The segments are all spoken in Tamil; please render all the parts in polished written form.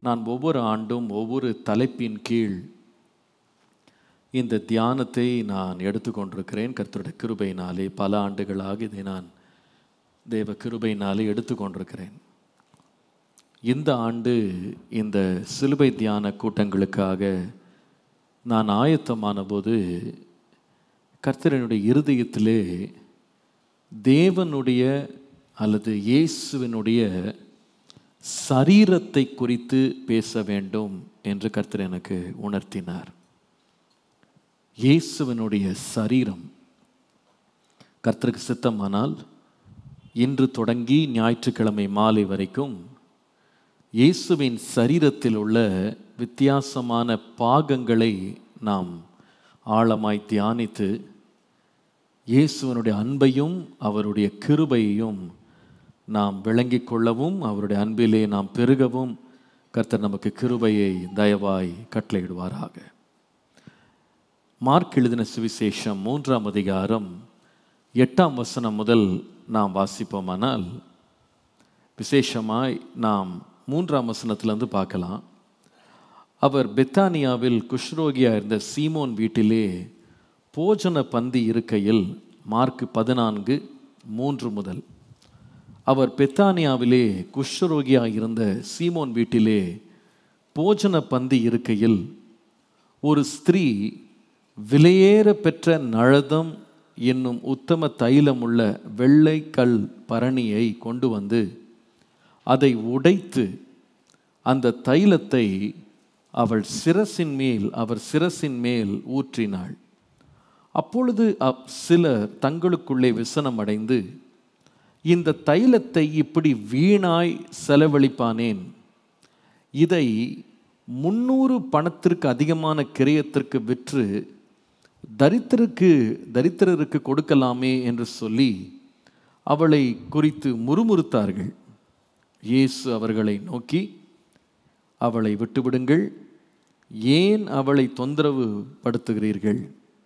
நான் ஒவ்வொரு ஆண்டும் ஒவ்வொரு தலைப்பின் கீழ் இந்த தியானத்தை நான் எடுத்துக்கொண்டிருக்கிறேன். கர்த்தருடைய கிருபையினாலே பல ஆண்டுகளாக இதை நான் தேவ கிருபையினாலே எடுத்துக்கொண்டிருக்கிறேன். இந்த ஆண்டு இந்த சிலுவை தியான கூட்டங்களுக்காக நான் ஆயத்தமான போது கர்த்தரனுடைய இருதயத்திலே தேவனுடைய அல்லது இயேசுவினுடைய சரீரத்தை குறித்து பேச வேண்டும் என்று கர்த்தர் எனக்கு உணர்த்தினார். இயேசுவினுடைய சரீரம். கர்த்தருக்கு சித்தமானால் இன்று தொடங்கி ஞாயிற்றுக்கிழமை மாலை வரைக்கும் இயேசுவின் சரீரத்தில் உள்ள வித்தியாசமான பாகங்களை நாம் ஆழமாய் தியானித்து இயேசுவினுடைய அன்பையும் அவருடைய கிருபையையும் நாம் விளங்கிக் கொள்ளவும் அவருடைய அன்பிலே நாம் பெருகவும் கர்த்தர் நமக்கு கிருபையை தயவாய் கட்டளையிடுவாராக. மார்க் எழுதின சுவிசேஷம் 3ஆம் அதிகாரம் 8ஆம் வசனம் முதல் நாம் வாசிப்போமானால், விசேஷமாய் நாம் 3ஆம் வசனத்திலிருந்து பார்க்கலாம். அவர் பெத்தானியாவில் குஷ்ரோகியா இருந்த சீமோன் வீட்டிலே போஜன பந்தி இருக்கையில், மார்க் 14:3 முதல், அவர் பெத்தானியாவிலே குஷ்ரோகியா இருந்த சீமோன் வீட்டிலே போஜன பந்தி இருக்கையில் ஒரு ஸ்திரீ விலையேற பெற்ற நழதம் என்னும் உத்தம தைலமுள்ள வெள்ளை கல் பரணியை கொண்டு வந்து அதை உடைத்து அந்த தைலத்தை அவர் சிரசின் மேல் ஊற்றினாள். அப்பொழுது சிலர் தங்களுக்குள்ளே விசனம் அடைந்து, இந்த தைலத்தை இப்படி வீணாய் செலவழிப்பானேன்? இதை 300 பணத்திற்கு அதிகமான கிரயத்திற்கு விற்று தரித்திரருக்கு கொடுக்கலாமே என்று சொல்லி அவளை குறித்து முறுமுறுத்தார்கள். இயேசு அவர்களை நோக்கி, அவளை விட்டுவிடுங்கள், ஏன் அவளை தொந்தரவு படுத்துகிறீர்கள்?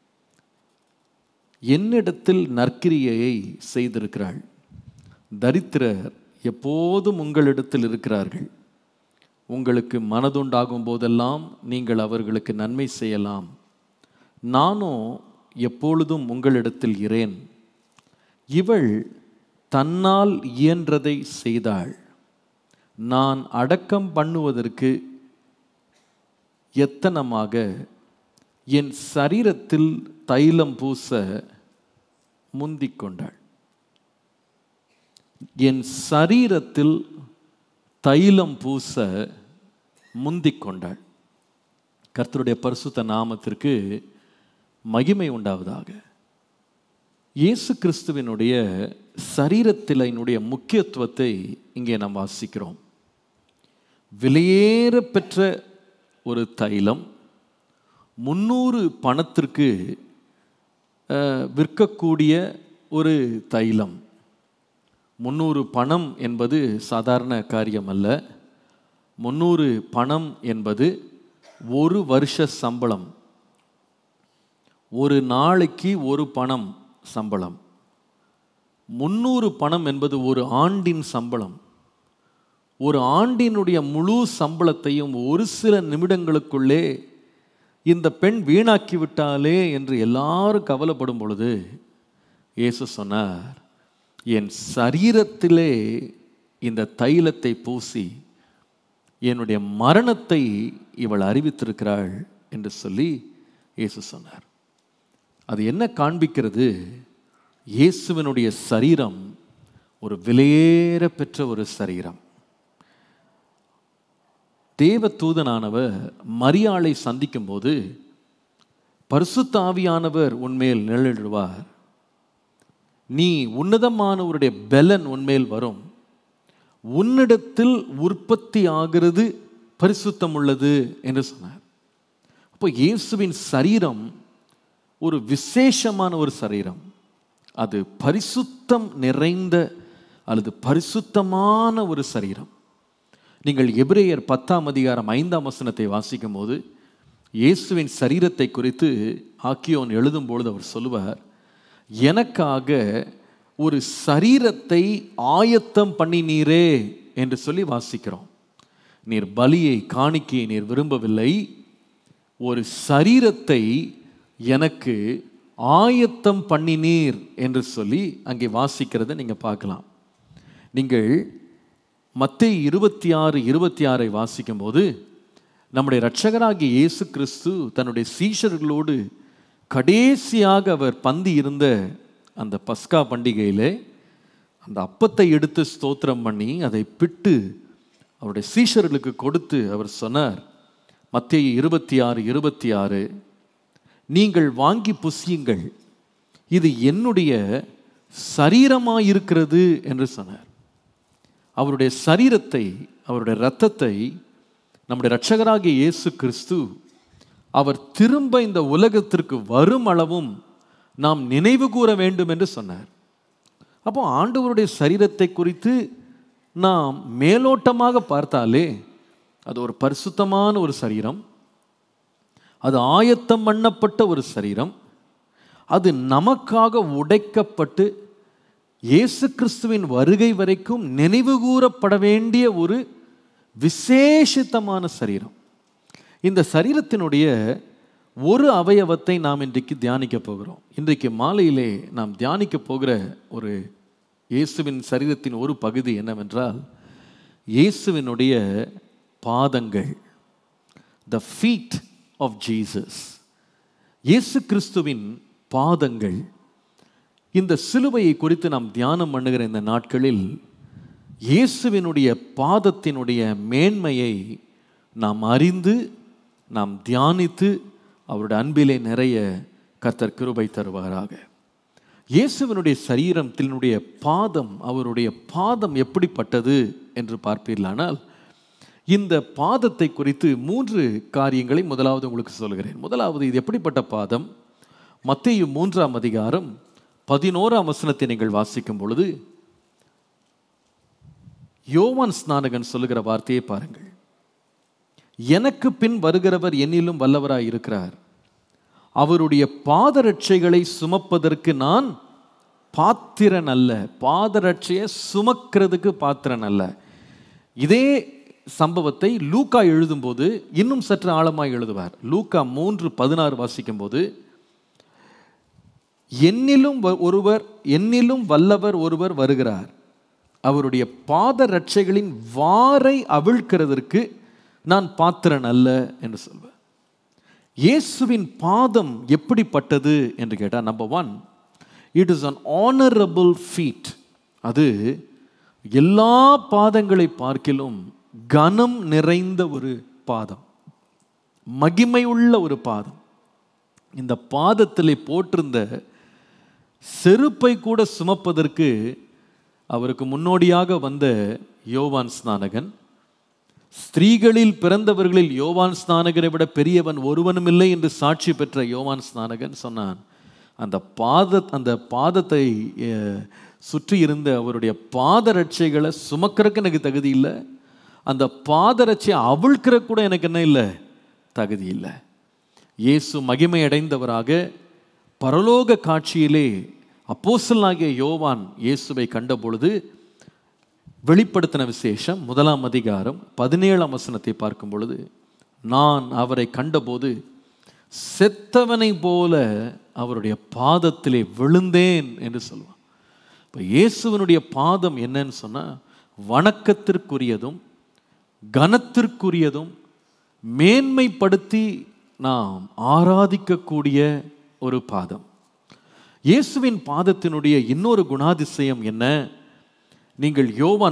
என்னிடத்தில் நற்கிரியையை செய்திருக்கிறாள். தரித்திரர் எப்போதும் உங்களிடத்தில் இருக்கிறார்கள். உங்களுக்கு மனதுண்டாகும் போதெல்லாம் நீங்கள் அவர்களுக்கு நன்மை செய்யலாம். நானோ எப்பொழுதும் உங்களிடத்தில் இரேன். இவள் தன்னால் இயன்றதை செய்தாள். நான் அடக்கம் பண்ணுவதற்கு எத்தனமாக என் சரீரத்தில் தைலம் பூச முந்திக் கொண்டாள். என் சரீரத்தில் தைலம் பூச முந்திக் கொண்டாள். கர்த்தருடைய பரிசுத்த நாமத்திற்கு மகிமை உண்டாவதாக. இயேசு கிறிஸ்துவினுடைய சரீரத்தினுடைய முக்கியத்துவத்தை இங்கே நாம் வாசிக்கிறோம். விலையேற பெற்ற ஒரு தைலம், 300 பணத்திற்கு விற்கக்கூடிய ஒரு தைலம். 300 பணம் என்பது சாதாரண காரியம் அல்ல. 300 பணம் என்பது ஒரு வருஷ சம்பளம். ஒரு நாளைக்கு ஒரு பணம் சம்பளம். 300 பணம் என்பது ஒரு ஆண்டின் சம்பளம். ஒரு ஆண்டினுடைய முழு சம்பளத்தையும் ஒரு சில நிமிடங்களுக்குள்ளே இந்த பெண் வீணாக்கி விட்டாலே என்று எல்லாரும் கவலைப்படும் பொழுது இயேசு சொன்னார், என் சரீரத்திலே இந்த தைலத்தை பூசி என்னுடைய மரணத்தை இவள் அறிவித்திருக்கிறாள் என்று சொல்லி இயேசு சொன்னார். அது என்ன காண்பிக்கிறது? இயேசுவினுடைய சரீரம் ஒரு விலையேற பெற்ற ஒரு சரீரம். தேவ தூதனானவர் மரியாளை சந்திக்கும் போது, பரிசுத்த ஆவியானவர் உன்மேல் நிழலிடுவார், நீ உன்னதமானவருடைய பலன் உன்மேல் வரும், உன்னிடத்தில் உற்பத்தி ஆகிறது பரிசுத்தம் உள்ளது என்று சொன்னார். அப்போ இயேசுவின் சரீரம் ஒரு விசேஷமான ஒரு சரீரம். அது பரிசுத்தம் நிறைந்த அல்லது பரிசுத்தமான ஒரு சரீரம். நீங்கள் எபிரேயர் 10ஆம் அதிகாரம் 5ஆம் வசனத்தை வாசிக்கும் போது இயேசுவின் சரீரத்தை குறித்து ஆக்கியோன் எழுதும்பொழுது அவர் சொல்லுவார், எனக்காக ஒரு சரீரத்தை ஆயத்தம் பண்ணினீரே என்று சொல்லி வாசிக்கிறோம். நீர் பலியை, காணிக்கையை நீர் விரும்பவில்லை, ஒரு சரீரத்தை எனக்கு ஆயத்தம் பண்ணினீர் என்று சொல்லி அங்கே வாசிக்கிறத நீங்கள் பார்க்கலாம். நீங்கள் மத்தேயு 26:26 வாசிக்கும் போது நம்முடைய இரட்சகராகிய இயேசு கிறிஸ்து தன்னுடைய சீஷர்களோடு கடைசியாக அவர் பந்தி இருந்த அந்த பஸ்கா பண்டிகையிலே அந்த அப்பத்தை எடுத்து ஸ்தோத்திரம் பண்ணி அதை பிட்டு அவருடைய சீஷர்களுக்கு கொடுத்து அவர் சொன்னார், மத்தேயு 26:26, நீங்கள் வாங்கி புசியுங்கள், இது என்னுடைய சரீரமாயிருக்கிறது என்று சொன்னார். அவருடைய சரீரத்தை, அவருடைய இரத்தத்தை நம்முடைய இரட்சகராகிய இயேசு கிறிஸ்து அவர் திரும்ப இந்த உலகத்திற்கு வரும் அளவும் நாம் நினைவு கூற வேண்டும் என்று சொன்னார். அப்போ ஆண்டவருடைய சரீரத்தை குறித்து நாம் மேலோட்டமாக பார்த்தாலே அது ஒரு பரிசுத்தமான ஒரு சரீரம், அது ஆயத்தம் பண்ணப்பட்ட ஒரு சரீரம், அது நமக்காக உடைக்கப்பட்டு இயேசு கிறிஸ்துவின் வருகை வரைக்கும் நினைவு கூறப்பட வேண்டிய ஒரு விசேஷித்தமான சரீரம். இந்த சரீரத்தினுடைய ஒரு அவயவத்தை நாம் இன்றைக்கு தியானிக்க போகிறோம். இன்றைக்கு மாலையிலே நாம் தியானிக்க போகிற ஒரு இயேசுவின் சரீரத்தின் ஒரு பகுதி என்னவென்றால், இயேசுவினுடைய பாதங்கள், the feet of Jesus. இயேசு கிறிஸ்துவின் பாதங்கள். இந்த சிலுவையை குறித்து நாம் தியானம் பண்ணுகிற இந்த நாட்களில் இயேசுவினுடைய பாதத்தினுடைய மேன்மையை நாம் அறிந்து நாம் தியானித்து அவருடைய அன்பிலே நிறைய கர்த்தர் கிருபை தருவாராக. இயேசுவினுடைய சரீரத்தினுடைய பாதம், அவருடைய பாதம் எப்படிப்பட்டது என்று பார்ப்பீர்களானால், இந்த பாதத்தை குறித்து 3 காரியங்களை முதலாவது உங்களுக்கு சொல்கிறேன். முதலாவது, இது எப்படிப்பட்ட பாதம்? மத்தேயு 3:11 நீங்கள் வாசிக்கும் பொழுது யோவான் ஸ்நானகன் சொல்லுகிற வார்த்தையை பாருங்கள். எனக்கு பின் வருகிறவர் என்னிலும் வல்லவராய் இருக்கிறார், அவருடைய பாதரட்சைகளை சுமப்பதற்கு நான் பாத்திரன் அல்ல. பாதரட்சையை சுமக்கிறதுக்கு பாத்திரன் அல்ல. இதே சம்பவத்தை லூக்கா எழுதும்போது இன்னும் சற்று ஆழமாய் எழுதுவார். லூக்கா 3:16 வாசிக்கும் போது, என்னிலும் வல்லவர் ஒருவர் வருகிறார், அவருடைய பாதரட்சைகளின் வாரை அவிழ்க்கிறதற்கு நான் பாத்திரன் அல்ல என்று சொல்வார். இயேசுவின் பாதம் எப்படிப்பட்டது என்று கேட்டால், number 1, it is an honorable feet. அது எல்லா பாதங்களை பார்க்கிலும் கனம் நிறைந்த ஒரு பாதம், மகிமை உள்ள ஒரு பாதம். இந்த பாதத்திலே போட்டிருந்த செருப்பை கூட சுமப்பதற்கு அவருக்கு முன்னோடியாக வந்த யோவான் ஸ்நானகன், ஸ்திரீகளில் பிறந்தவர்களில் யோவான் ஸ்நானகரை விட பெரியவன் ஒருவனும் இல்லை என்று சாட்சி பெற்ற யோவான் ஸ்நானகன் சொன்னான், அந்த பாதத்தை சுற்றி இருந்த அவருடைய பாதரட்சைகளை சுமக்கிறதுக்கு எனக்கு தகுதி இல்லை, அந்த பாதரட்சையை அவிழ்க்கிற கூட எனக்கு என்ன இல்லை, தகுதி இல்லை. இயேசு மகிமை அடைந்தவராக பரலோக காட்சியிலே அப்போஸ்தலனாகிய யோவான் இயேசுவை கண்ட பொழுது வெளிப்படுத்தின விசேஷம் 1:17 பார்க்கும் பொழுது, நான் அவரை கண்டபோது செத்தவனை போல அவருடைய பாதத்திலே விழுந்தேன் என்று சொல்வான். இப்போ இயேசுவனுடைய பாதம் என்னன்னு சொன்னால், வணக்கத்திற்குரியதும் கனத்திற்குரியதும் மேன்மைப்படுத்தி நாம் ஆராதிக்கக்கூடிய ஒரு பாதம். இயேசுவின் பாதத்தினுடைய இன்னொரு குணாதிசயம் என்ன? நீங்கள் யோவான்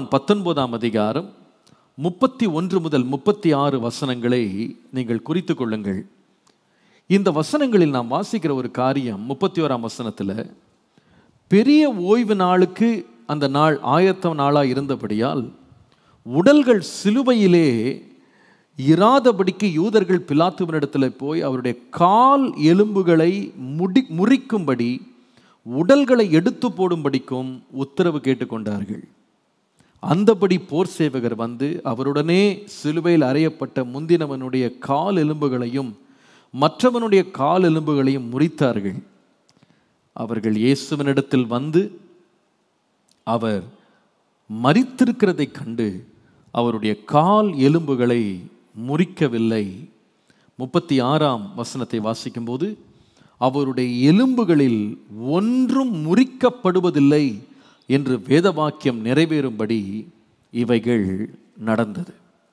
19:31 முதல் 36 நீங்கள் குறித்து கொள்ளுங்கள். இந்த வசனங்களில் நாம் வாசிக்கிற ஒரு காரியம், 31 பெரிய ஓய்வு நாளுக்கு அந்த நாள் ஆயத்த நாளாக இருந்தபடியால் உடல்கள் சிலுவையிலே இராதபடிக்கு யூதர்கள் பிலாத்துவினிடத்தில் போய் அவருடைய கால் எலும்புகளை முறிக்கும்படி உடல்களை எடுத்து போடும்படிக்கும் உத்தரவு கேட்டுக்கொண்டார்கள். அந்தபடி போர் சேவகர் வந்து அவருடனே சிலுவையில் அறையப்பட்ட முந்தினவனுடைய கால் எலும்புகளையும் மற்றவனுடைய கால் எலும்புகளையும் முறித்தார்கள். அவர்கள் இயேசுவினிடத்தில் வந்து அவர் மரித்திருக்கிறதை கண்டு அவருடைய கால் எலும்புகளை முறிக்கவில்லை. 36ஆம் வசனத்தை வாசிக்கும்போது, அவருடைய எலும்புகளில் ஒன்றும் முறிக்கப்படுவதில்லை என்று வேத வாக்கியம் நிறைவேறும்படி இவைகள் நடந்தது.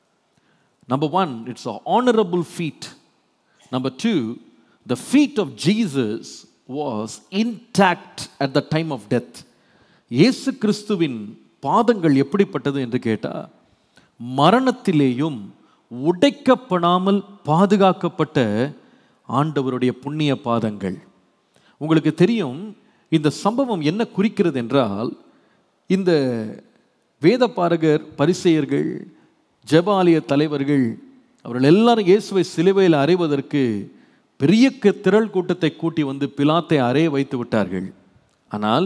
Number 1, it's an honorable feat. Number 2, the feet of Jesus was intact at the time of death. இயேசு கிறிஸ்துவின் பாதங்கள் எப்படிப்பட்டது என்று கேட்டால், மரணத்திலேயும் உடைக்கப்படாமல் பாதுகாக்கப்பட்ட ஆண்டவருடைய புண்ணிய பாதங்கள். உங்களுக்கு தெரியும் இந்த சம்பவம் என்ன குறிக்கிறது என்றால், இந்த வேதபாரகர், பரிசேயர்கள், ஜெபாலய தலைவர்கள் அவர்கள் எல்லாரும் இயேசுவை சிலுவையில் அறைவதற்கு பெரிய திரள் கூட்டத்தை கூட்டி வந்து பிலாத்தை அறைய வைத்து விட்டார்கள். ஆனால்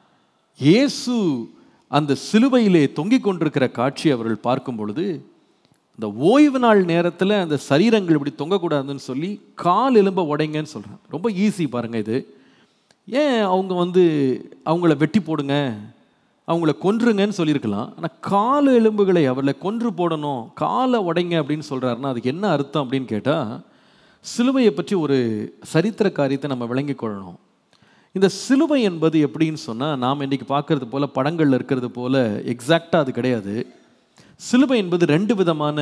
இயேசு அந்த சிலுவையிலே தொங்கிக் கொண்டிருக்கிற காட்சி அவர்கள் பார்க்கும் பொழுது, இந்த ஓய்வு நாள் நேரத்தில் அந்த சரீரங்கள் இப்படி தொங்கக்கூடாதுன்னு சொல்லி கால் எலும்ப உடைங்கன்னு சொல்கிறாங்க. ரொம்ப ஈஸி பாருங்கள் இது. ஏன் அவங்க அவங்கள வெட்டி போடுங்க, அவங்கள கொன்றுங்கன்னு சொல்லியிருக்கலாம். ஆனால் கால் எலும்புகளை அவர்களை கொன்று போடணும், காலை உடைங்க அப்படின்னு சொல்கிறாருன்னா அதுக்கு என்ன அர்த்தம் அப்படின்னு கேட்டால், சிலுவையை பற்றி ஒரு சரித்திர காரியத்தை நம்ம விளங்கி கொள்ளணும். இந்த சிலுவை என்பது எப்படின்னு சொன்னால், நாம் இன்றைக்கி பார்க்கறது போல், படங்களில் இருக்கிறது போல் எக்ஸாக்டாக அது கிடையாது. சிலுவை என்பது 2 விதமான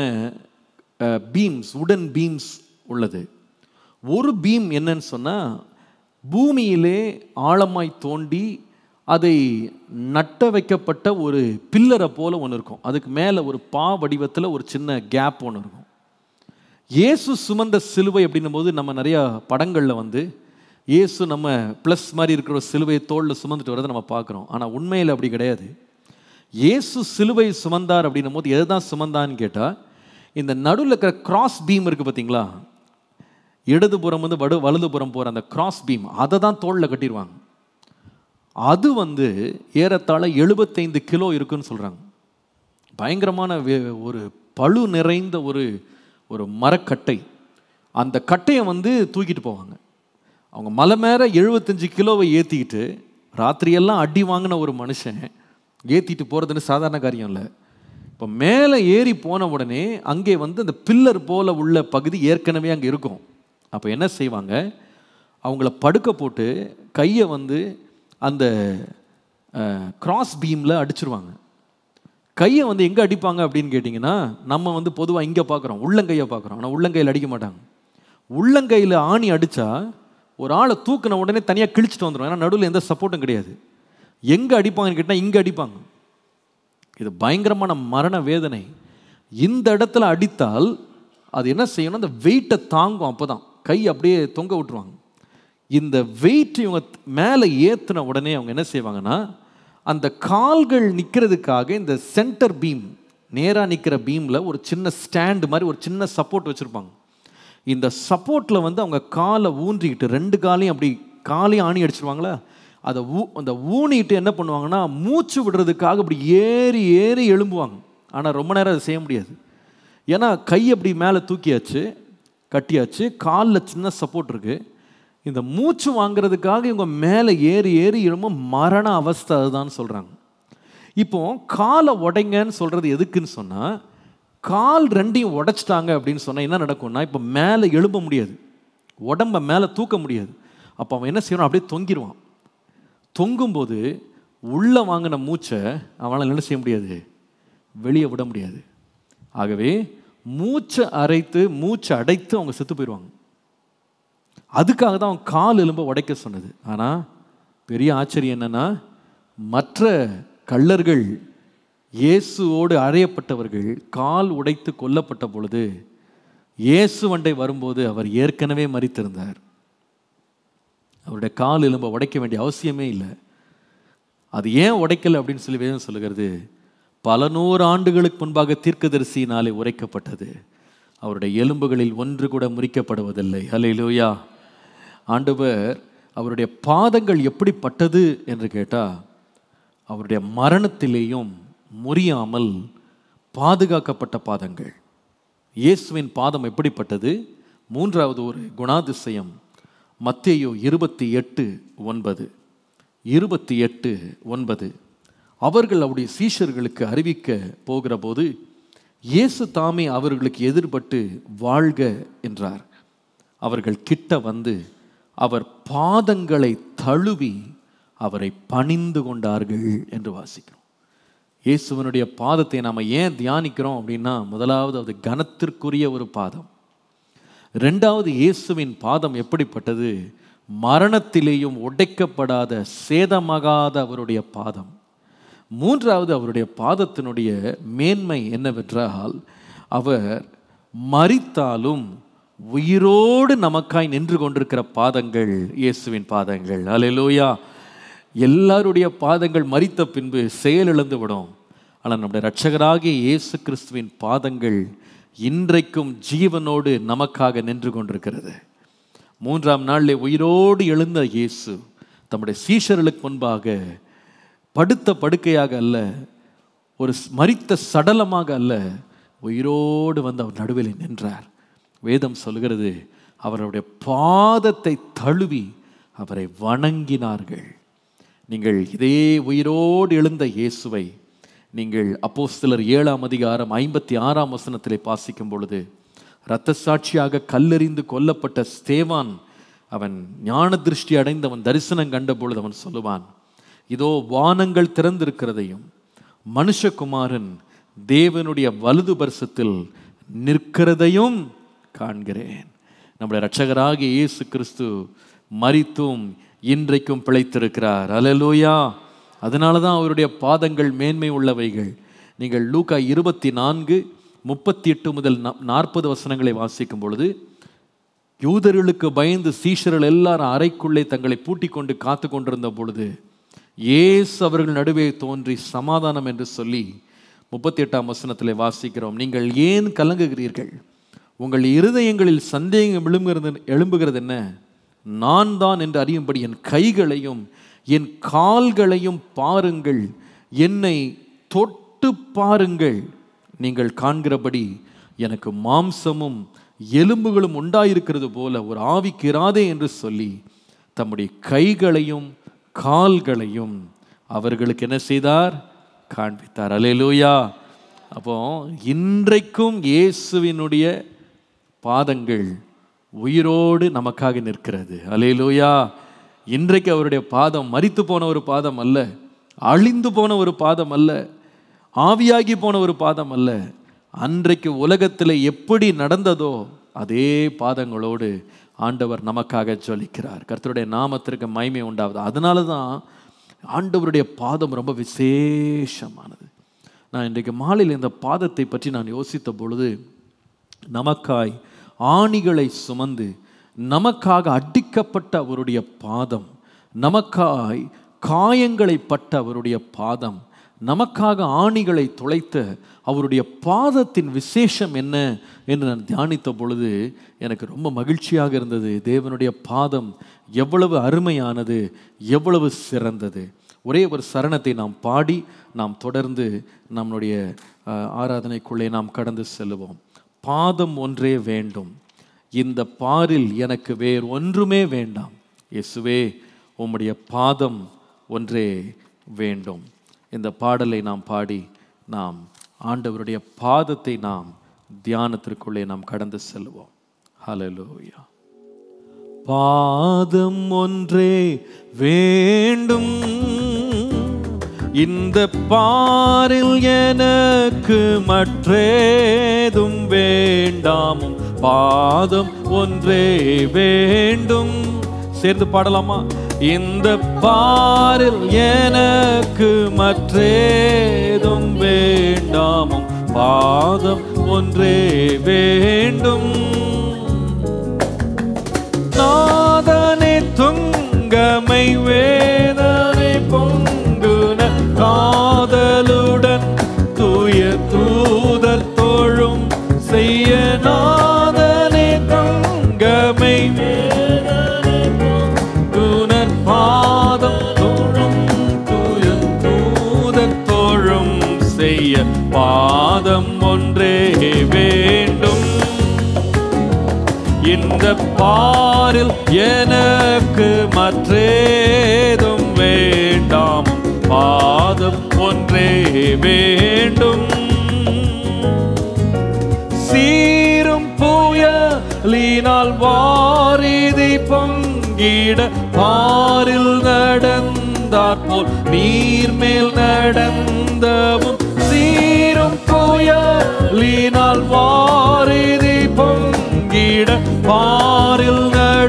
பீம்ஸ், உடன் பீம்ஸ் உள்ளது. ஒரு பீம் என்னன்னு சொன்னால், பூமியிலே ஆழமாய் தோண்டி அதை நட்ட வைக்கப்பட்ட ஒரு பில்லரை போல ஒன்று இருக்கும். அதுக்கு மேலே ஒரு பா வடிவத்தில் ஒரு சின்ன கேப் ஒன்று இருக்கும். இயேசு சுமந்த சிலுவை அப்படின்னும் போது நம்ம நிறையா படங்களில் இயேசு நம்ம ப்ளஸ் மாதிரி இருக்கிற ஒரு சிலுவையை தோளில் சுமந்துட்டு வரதை நம்ம பார்க்குறோம். ஆனால் உண்மையில் அப்படி கிடையாது. இயேசு சிலுவை சுமந்தார் அப்படின்னும் போது எதை தான் சுமந்தான்னு கேட்டால், இந்த நடுவில் இருக்கிற கிராஸ் பீம் இருக்குது பார்த்தீங்களா, இடதுபுறம் வலதுபுறம் போகிற அந்த கிராஸ் பீம், அதை தான் தோளில் கட்டிடுவாங்க. அது ஏறத்தாழ 75 கிலோ இருக்குன்னு சொல்கிறாங்க. பயங்கரமான ஒரு பழு நிறைந்த ஒரு மரக்கட்டை. அந்த கட்டையை தூக்கிட்டு போவாங்க. அவங்க மலை மேலே 75 கிலோவை ஏற்றிக்கிட்டு, ராத்திரியெல்லாம் அடி வாங்கின ஒரு மனுஷன் ஏற்றிட்டு போகிறதுன்னு சாதாரண காரியம் இல்லை. இப்போ மேலே ஏறி போன உடனே அங்கே அந்த பில்லர் போல் உள்ள பகுதி ஏற்கனவே அங்கே இருக்கும். அப்போ என்ன செய்வாங்க, அவங்கள படுக்க போட்டு கையை அந்த கிராஸ் பீமில் அடிச்சிருவாங்க. கையை எங்கே அடிப்பாங்க அப்படின்னு கேட்டிங்கன்னா, நம்ம பொதுவாக இங்கே பார்க்குறோம், உள்ளங்கையை பார்க்குறோம். ஆனால் உள்ளங்கையில் அடிக்க மாட்டாங்க. உள்ளங்கையில் ஆணி அடித்தா ஒரு ஆளை தூக்கின உடனே தனியாக கிழிச்சிட்டு வந்துடும். ஏன்னா நடுவில் எந்த சப்போர்ட்டும் கிடையாது. எங்கே அடிப்பாங்கன்னு கேட்டால் இங்கே அடிப்பாங்க. இது பயங்கரமான மரண வேதனை. இந்த இடத்துல அடித்தால் அது என்ன செய்யணும், அந்த வெயிட்டை தாங்கும். அப்போ தான் கை அப்படியே தொங்க விட்டுருவாங்க. இந்த வெயிட் இவங்க மேலே ஏற்றின உடனே அவங்க என்ன செய்வாங்கன்னா, அந்த கால்கள் நிற்கிறதுக்காக இந்த சென்டர் பீம், நேராக நிற்கிற பீமில் ஒரு சின்ன ஸ்டாண்டு மாதிரி ஒரு சின்ன சப்போர்ட் வச்சுருப்பாங்க. இந்த சப்போர்ட்டில் அவங்க காலை ஊன்றிக்கிட்டு 2 காலையும் அப்படி காலையும் ஆணி அடிச்சிருவாங்களா, அதை அந்த ஊனிட்டு என்ன பண்ணுவாங்கன்னா, மூச்சு விடுறதுக்காக அப்படி ஏறி ஏறி எழும்புவாங்க. ஆனால் ரொம்ப நேரம் அதை செய்ய முடியாது. ஏன்னா கை அப்படி மேலே தூக்கியாச்சு, கட்டியாச்சு, காலில் சின்ன சப்போர்ட் இருக்குது. இந்த மூச்சு வாங்கிறதுக்காக இவங்க மேலே ஏறி ஏறி எழும்ப மரண அவஸ்தை அதுதான் சொல்கிறாங்க. இப்போ காலை உடைங்கன்னு சொல்கிறது எதுக்குன்னு சொன்னால், கால் 2ஐயும் உடைச்சிட்டாங்க அப்படின்னு சொன்னால் என்ன நடக்கும்னா, இப்போ மேலே எழும்ப முடியாது, உடம்பை மேலே தூக்க முடியாது. அப்போ அவன் என்ன செய்யணும், அப்படியே தொங்கிடுவான். தொங்கும்போது உள்ளே வாங்கின மூச்சை அவனால் என்ன செய்ய முடியாது, வெளியே விட முடியாது. ஆகவே மூச்சை அடைத்து அவங்க செத்து போயிடுவாங்க. அதுக்காக தான் அவன் கால் எலும்பை உடைக்க சொன்னது. ஆனால் பெரிய ஆச்சரியம் என்னன்னா, மற்ற கள்ளர்கள், இயேசுவோடு அறையப்பட்டவர்கள் கால் உடைத்து கொல்லப்பட்ட பொழுது இயேசு வண்டை வரும்போது அவர் ஏற்கனவே மரித்திருந்தார். அவருடைய கால் எலும்பை உடைக்க வேண்டிய அவசியமே இல்லை. அது ஏன் உடைக்கலை அப்படின்னு சொல்லி வேதம் சொல்லுகிறது, பல 100 ஆண்டுகளுக்கு முன்பாக தீர்க்கதரிசியினாலே உரைக்கப்பட்டது, அவருடைய எலும்புகளில் ஒன்று கூட முறிக்கப்படுவதில்லை. ஹல்லேலூயா. ஆண்டவர் அவருடைய பாதங்கள் எப்படிப்பட்டது என்று கேட்டால், அவருடைய மரணத்திலேயும் முறியாமல் பாதுகாக்கப்பட்ட பாதங்கள். இயேசுவின் பாதம் எப்படிப்பட்டது? 3வது ஒரு குணாதிசயம், மத்தேயு 28:9. 28:9. அவர்கள் அவருடைய சீஷர்களுக்கு அறிவிக்க போகிற போது, இயேசு தாமே அவர்களுக்கு எதிர்பட்டு வாழ்க என்றார். அவர்கள் கிட்ட வந்து அவர் பாதங்களை தழுவி அவரை பணிந்து கொண்டார்கள் என்று வாசிக்கிறோம். இயேசுவனுடைய பாதத்தை நாம் ஏன் தியானிக்கிறோம் அப்படின்னா, முதலாவது அது கனத்திற்குரிய ஒரு பாதம். ரெண்டாவது, இயேசுவின் பாதம் எப்படிப்பட்டது? மரணத்திலேயும் உடைக்கப்படாத, சேதமாகாத அவருடைய பாதம். மூன்றாவது, அவருடைய பாதத்தினுடைய மேன்மை என்னவென்றால், அவர் மரித்தாலும் உயிரோடு நமக்காய் நின்று கொண்டிருக்கிற பாதங்கள் இயேசுவின் பாதங்கள். அல்லேலூயா. எல்லாருடைய பாதங்கள் மரித்த பின்பு செயலிழந்து விடும். ஆனால் நம்முடைய இரட்சகராகிய இயேசு கிறிஸ்துவின் பாதங்கள் இன்றைக்கும் ஜீவனோடு நமக்காக நின்று கொண்டிருக்கிறது. மூன்றாம் நாளிலே உயிரோடு எழுந்த இயேசு தம்முடைய சீஷர்களுக்கு முன்பாக படுத்த படுக்கையாக அல்ல, ஒரு மரித்த சடலமாக அல்ல, உயிரோடு வந்து அவர் நடுவில் நின்றார். வேதம் சொல்கிறது, அவருடைய பாதத்தை தழுவி அவரை வணங்கினார்கள். நீங்கள் இதே உயிரோடு எழுந்த இயேசுவை நீங்கள் அப்போஸ்தலர் 7ஆம் அதிகாரம் 56ஆம் வசனத்திலே வாசிக்கும் பொழுது, இரத்த சாட்சியாக கல்லெறிந்து கொல்லப்பட்ட ஸ்தேவான், அவன் ஞான திருஷ்டி அடைந்தவன், தரிசனம் கண்ட பொழுது அவன் சொல்லுவான், இதோ வானங்கள் திறந்திருக்கிறதையும் மனுஷகுமாரன் தேவனுடைய வலது பரிசத்தில் நிற்கிறதையும் காண்கிறேன். நம்முடைய இரட்சகராகிய இயேசு கிறிஸ்து மரித்தும் இன்றைக்கும் பிழைத்திருக்கிறார். அல்லேலூயா. அதனால தான் அவருடைய பாதங்கள் மேன்மை உள்ளவைகள். நீங்கள் லூக்கா 24:38 முதல் 40 வசனங்களை வாசிக்கும் பொழுது, யூதர்களுக்கு பயந்து சீஷர்கள் எல்லாரும் அறைக்குள்ளே தங்களை பூட்டிக் கொண்டு காத்து கொண்டிருந்த பொழுது இயேசு அவர்கள் நடுவே தோன்றி சமாதானம் என்று சொல்லி 38ஆம் வசனத்திலே வாசிக்கிறோம், நீங்கள் ஏன் கலங்குகிறீர்கள்? உங்கள் இருதயங்களில் சந்தேகம் எழும்புகிறது என்ன? நான் தான் என்று அறியும்படி என் கைகளையும் என் கால்களையும் பாருங்கள், என்னை தொட்டு பாருங்கள். நீங்கள் காண்கிறபடி எனக்கு மாம்சமும் எலும்புகளும் உண்டாயிருக்கிறது போல ஒரு ஆவிக்கு இராதே என்று சொல்லி தம்முடைய கைகளையும் கால்களையும் அவர்களுக்கு என்ன செய்தார்? காண்பித்தார். அல்லேலூயா. அப்போ இன்றைக்கும் இயேசுவினுடைய பாதங்கள் உயிரோடு நமக்காக நிற்கிறது. அல்லேலூயா. இன்றைக்கு அவருடைய பாதம் மரித்து போன ஒரு பாதம் அல்ல, அழிந்து போன ஒரு பாதம் அல்ல, ஆவியாகி போன ஒரு பாதம் அல்ல. அன்றைக்கு உலகத்தில் எப்படி நடந்ததோ அதே பாதங்களோடு ஆண்டவர் நமக்காக ஜொலிக்கிறார். கர்த்தருடைய நாமத்திற்கு மகிமை உண்டாவது. அதனால தான் ஆண்டவருடைய பாதம் ரொம்ப விசேஷமானது. நான் இன்றைக்கு மாலையில் இந்த பாதத்தை பற்றி நான் யோசித்த பொழுது, நமக்காய் ஆணிகளை சுமந்து நமக்காக அடிக்கப்பட்ட அவருடைய பாதம், நமக்காய் காயங்களை பட்ட அவருடைய பாதம், நமக்காக ஆணிகளை துளைத்த அவருடைய பாதத்தின் விசேஷம் என்ன என்று நான் தியானித்த பொழுது எனக்கு ரொம்ப மகிழ்ச்சியாக இருந்தது. தேவனுடைய பாதம் எவ்வளவு அருமையானது, எவ்வளவு சிறந்தது. ஒரே ஒரு சரணத்தை நாம் பாடி நாம் தொடர்ந்து நம்முடைய ஆராதனைக்குள்ளே நாம் கடந்து செல்லுவோம். பாதம் ஒன்றே வேண்டும், இந்த பாரில் எனக்கு வேறு ஒன்றுமே வேண்டாம். இயேசுவே, உம்முடைய பாதம் ஒன்றே வேண்டும். இந்த பாடலை நாம் பாடி நாம் ஆண்டவருடைய பாதத்தை நாம் தியானத்திற்குள்ளே நாம் கடந்து செல்வோம். ஹல்லேலூயா. பாதம் ஒன்றே வேண்டும், இந்த பாரில் எனக்கு மற்றேதும் வேண்டாமும். பாதம் ஒன்றே வேண்டும். சேர்ந்து பாடலாமா? இந்த பாரில் எனக்கு மற்றேதும் வேண்டாமும், பாதம் ஒன்றே வேண்டும். நாதனை துங்கமை வேதனை பொங்குன காதலுடன் தூய தூதர் தோழும் செய்ய, நாதனை துங்கமை வேதனை பொங்குன பாதம் தோழும் தூய தூதர் தோழும் செய்ய, பாதம் ஒன்றே வேண்டும். இந்த பாரில் எனக்கு மற்றேதும் வேண்டாம், பாதம் ஒன்றே வேண்டும். லீனால் வாரிதி பொங்கிட பாரில் நடந்தார் போல் நீர் மேல் நடந்தவும் சீரும் புயலினால் வாரிதி பொங்கிட பாரில்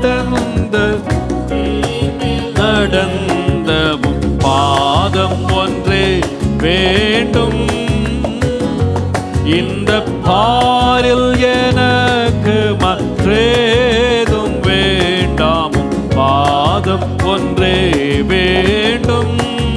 நடந்தவும் பாதம் ஒன்றே வேண்டும். இந்த பாரில் எனக்கு மற்றேதும் வேண்டாமும் பாதம் ஒன்றே வேண்டும்.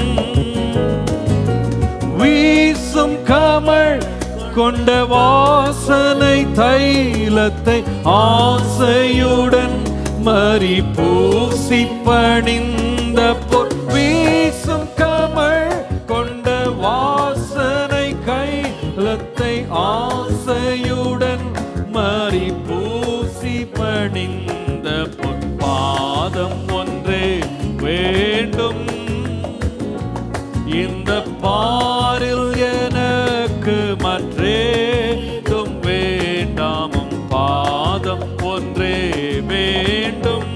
வீசும் கமழ் கொண்ட வாசனை தைலத்தை ஆசையுடன் மறி பூசி பணிந்த பொற் வீசும் கமழ் கொண்ட வாசனை கைலத்தை ஆசையுடன் மறி பூசி பணிந்த பொற் பாதம் ஒன்றே வேண்டும். இந்த பாரில் எனக்கு மற்றேதும் வேண்டாமும் பாதம் ஒன்றே வேண்டும்.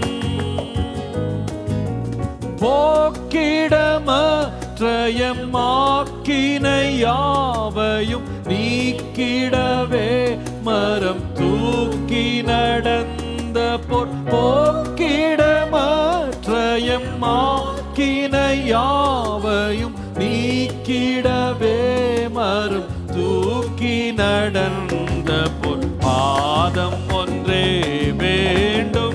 போக்கிடமற்றையம் மாக்கினை யாவையும் நீக்கிடவே மரம் தூக்கி நடந்த பொற் போக்கிடமற்றையம் மாக்கினை யாவையும் நீக்கிடவே மரம் தூக்கி நடந்த பொற் பாதம் ஒன்றே வேண்டும்.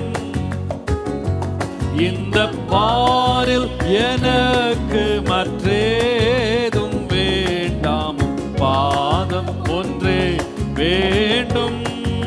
இந்த பாரில் எனக்கு மற்றேதும் வேண்டாமும் பாதம் ஒன்றே வேண்டும்.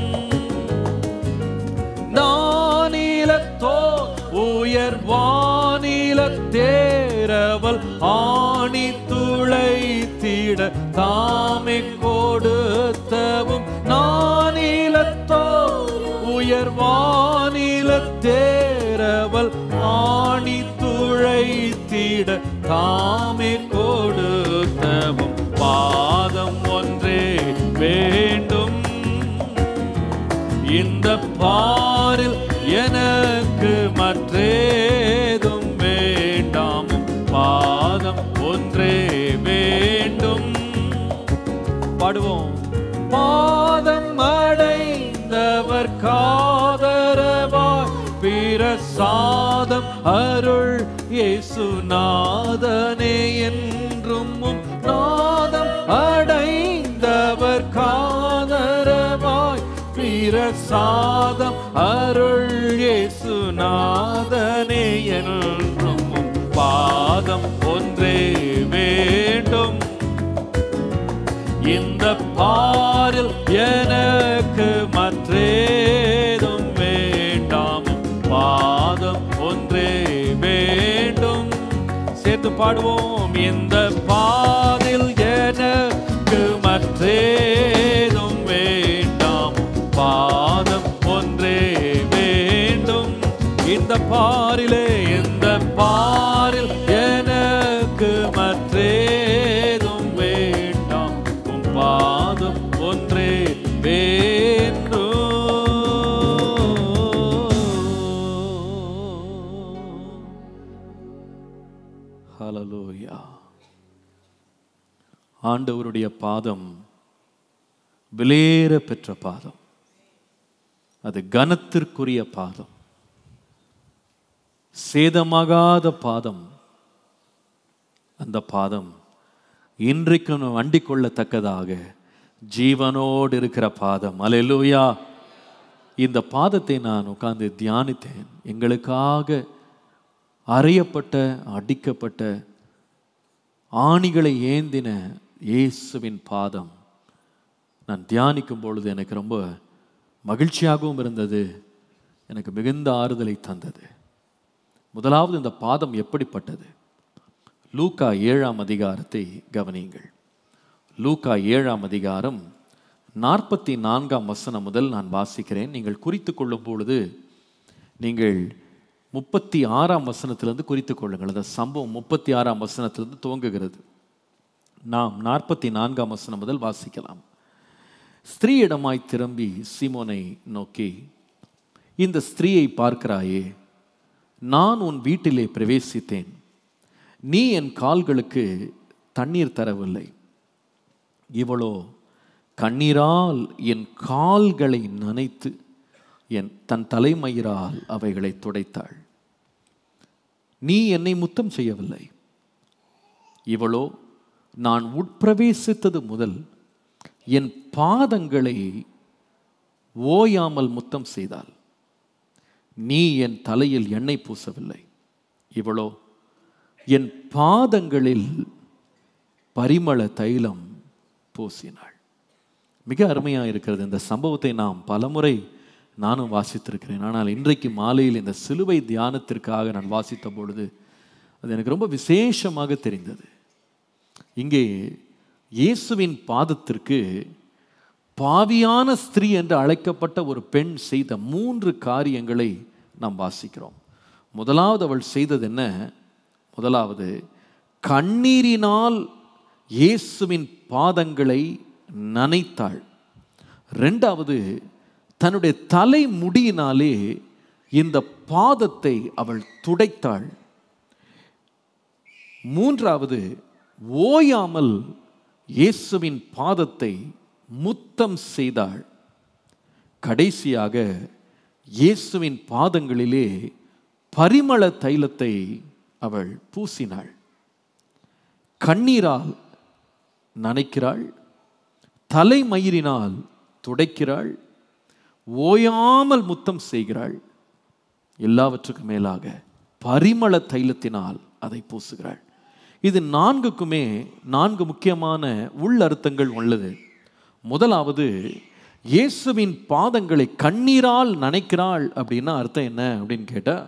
நானிலத்தோ உயர் வானிலத்தேரவல் ஆணி துளைத்திட தாமே கொடுத்தவும் நானிலத்தோ உயர் வானிலத்தேரவல் ஆணி துளைத்திட தாமே கொடுத்தவும் பாதம் ஒன்றே வேண்டும். இந்த பாரில் எனக்கு மற்றேதும் வேண்டாமும் பாதம் ஒன்றே வேண்டும். பாடுவோம். பாதம் அடைந்தவர் காதரவாய் பிரசாதம் அருள் இயேசுநாதனே என்றும் நாதம் அடைந்தவர் காதரவாய் பிரசாதம் அருள் இயேசுநாதனே என்றும் பாதம் ஒன்றே வேண்டும். இந்த பாரில் எனக்கு மற்றேதும் வேண்டாமும் பாதம் ஒன்றே வேண்டும். சேர்த்து பாடுவோம். இந்த பாரில் எனக்கு மற்றேதும் வேண்டாம் பாதம் ஒன்றே வேண்டும். இந்த பாரிலே இந்த பாரில் எனக்கு மற்றேதும் வேண்டாம் பாதம் ஒன்றே வேண்டும். ஹல்லேலூயா. ஆண்டவருடைய பாதம் விலையேற பெற்ற பாதம். அது கனத்திற்குரிய பாதம், சேதமாகாத பாதம். அந்த பாதம் இன்றைக்கு வண்டி கொள்ளத்தக்கதாக ஜீவனோடு இருக்கிற பாதம். அல்லேலூயா. இந்த பாதத்தை நான் உட்கார்ந்து தியானித்தேன். எங்களுக்காக அறையப்பட்ட, அடிக்கப்பட்ட, ஆணிகளை ஏந்தின இயேசுவின் பாதம் நான் தியானிக்கும் பொழுது எனக்கு ரொம்ப மகிழ்ச்சியாகவும் இருந்தது, எனக்கு மிகுந்த ஆறுதலை தந்தது. முதலாவது, இந்த பாதம் எப்படிப்பட்டது? லூக்கா 7ஆம் அதிகாரத்தை கவனியுங்கள். லூக்கா 7ஆம் அதிகாரம் 44ஆம் வசனம் முதல் நான் வாசிக்கிறேன். நீங்கள் குறித்து கொள்ளும் பொழுது நீங்கள் 36ஆம் வசனத்திலிருந்து குறித்து கொள்ளுங்கள். அந்த சம்பவம் 36ஆம் வசனத்திலிருந்து துவங்குகிறது. நாம் 44ஆம் வசனம் முதல் வாசிக்கலாம். ஸ்திரீயிடமாய் திரும்பி சீமோனை நோக்கி, இந்த ஸ்திரீயை பார்க்கிறாயே, நான் உன் வீட்டிலே பிரவேசித்தேன், நீ என் கால்களுக்கு தண்ணீர் தரவில்லை. இவளோ கண்ணீரால் என் கால்களை நனைத்து தன் தலைமயிரால் அவைகளை துடைத்தாள். நீ என்னை முத்தம் செய்யவில்லை. இவளோ நான் உட்பிரவேசித்தது முதல் என் பாதங்களை ஓயாமல் முத்தம் செய்தாள். நீ என் தலையில் எண்ணெய் பூசவில்லை. இவளோ என் பாதங்களில் பரிமள தைலம் பூசினாள். மிக அருமையாக இருக்கிறது. இந்த சம்பவத்தை நாம் பலமுறை நானும் வாசித்திருக்கிறேன். ஆனால் இன்றைக்கு மாலையில் இந்த சிலுவை தியானத்திற்காக நான் வாசித்த பொழுது அது எனக்கு ரொம்ப விசேஷமாக தெரிந்தது. இங்கே இயேசுவின் பாதத்திற்கு பாவியான ஸ்திரீ என்று அழைக்கப்பட்ட ஒரு பெண் செய்த 3 காரியங்களை நாம் வாசிக்கிறோம். முதலாவது அவள் செய்தது என்ன? முதலாவது, கண்ணீரினால் இயேசுவின் பாதங்களை நனைத்தாள். இரண்டாவது, தன்னுடைய தலை முடியினாலே இந்த பாதத்தை அவள் துடைத்தாள். மூன்றாவது, ஓயாமல் இயேசுவின் பாதத்தை முத்தம் செய்தாள். கடைசியாக இயேசுவின் பாதங்களிலே பரிமள தைலத்தை அவள் பூசினாள். கண்ணீரால் நனைக்கிறாள், தலைமயிரினால் துடைக்கிறாள், ஓயாமல் முத்தம் செய்கிறாள், எல்லாவற்றுக்கும் மேலாக பரிமள தைலத்தினால் அதை பூசுகிறாள். இது 4க்குமே 4 முக்கியமான உள்ளர்த்தங்கள் உள்ளது. முதலாவது, இயேசுவின் பாதங்களை கண்ணீரால் நனைக்கிறாள் அப்படின்னா அர்த்தம் என்ன அப்படின்னு கேட்டால்,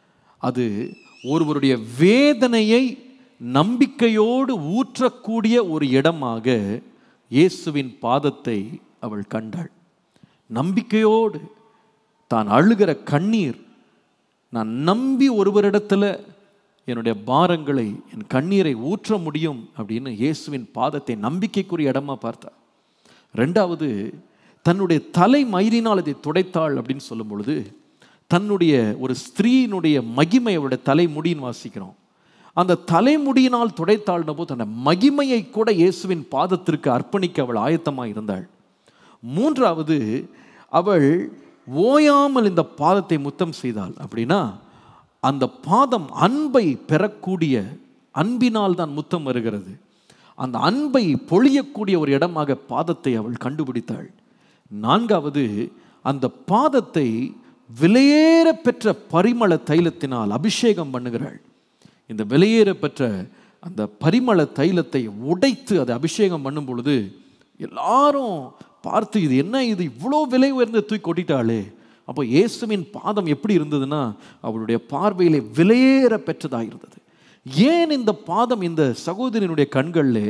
அது ஒருவருடைய வேதனையை நம்பிக்கையோடு ஊற்றக்கூடிய ஒரு இடமாக இயேசுவின் பாதத்தை அவள் கண்டாள். நம்பிக்கையோடு தான் அழுகிற கண்ணீர், நான் நம்பி ஒருவரிடத்தில் என்னுடைய பாரங்களை, என் கண்ணீரை ஊற்ற முடியும் அப்படின்னு இயேசுவின் பாதத்தை நம்பிக்கைக்குரிய இடமா பார்த்தா. ரெண்டாவது, தன்னுடைய தலை மயிரினால் அதை துடைத்தாள் அப்படின்னு சொல்லும் பொழுது, தன்னுடைய ஒரு ஸ்திரீனுடைய மகிமை அவருடைய தலைமுடின்னு வாசிக்கிறோம். அந்த தலைமுடியினால் துடைத்தாள்ன போது அந்த மகிமையை கூட இயேசுவின் பாதத்திற்கு அர்ப்பணிக்க அவள் ஆயத்தமாக இருந்தாள். மூன்றாவது, அவள் ஓயாமல் இந்த பாதத்தை முத்தம் செய்தாள். அப்படின்னா அந்த பாதம் அன்பை பெறக்கூடிய, அன்பினால் தான் முத்தம் வருகிறது, அந்த அன்பை பொழியக்கூடிய ஒரு இடமாக பாதத்தை அவள் கண்டுபிடித்தாள். நான்காவது, அந்த பாதத்தை விலையேற பெற்ற பரிமள தைலத்தினால் அபிஷேகம் பண்ணுகிறாள். இந்த விலையேற பெற்ற அந்த பரிமள தைலத்தை உடைத்து அதை அபிஷேகம் பண்ணும் பொழுது எல்லாரும் பார்த்து, இது என்ன, இது இவ்வளோ விலை உயர்ந்து தூக்கி கொட்டிட்டாளே. அப்போ இயேசுவின் பாதம் எப்படி இருந்ததுன்னா அவளுடைய பார்வையிலே விலையேற பெற்றதாக இருந்தது. ஏன் இந்த பாதம் இந்த சகோதரியினுடைய கண்களிலே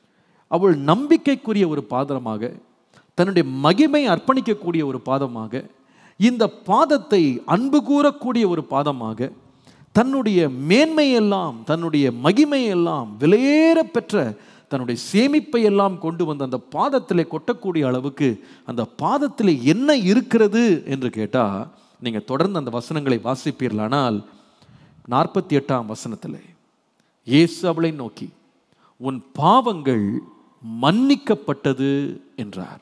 அவள் நம்பிக்கைக்குரிய ஒரு பாதமாக, தன்னுடைய மகிமை அர்ப்பணிக்கக்கூடிய ஒரு பாதமாக, இந்த பாதத்தை அன்பு கூறக்கூடிய ஒரு பாதமாக, தன்னுடைய மேன்மையெல்லாம், தன்னுடைய மகிமையெல்லாம், விலையேற பெற்ற தன்னுடைய சேமிப்பை எல்லாம் கொண்டு வந்து அந்த பாதத்திலே கொட்டக்கூடிய அளவுக்கு அந்த பாதத்திலே என்ன இருக்கிறது என்று கேட்டால், நீங்கள் தொடர்ந்து அந்த வசனங்களை வாசிப்பீர்களானால் 48ஆம் வசனத்திலே இயேசு அவளை நோக்கி, உன் பாவங்கள் மன்னிக்கப்பட்டது என்றார்.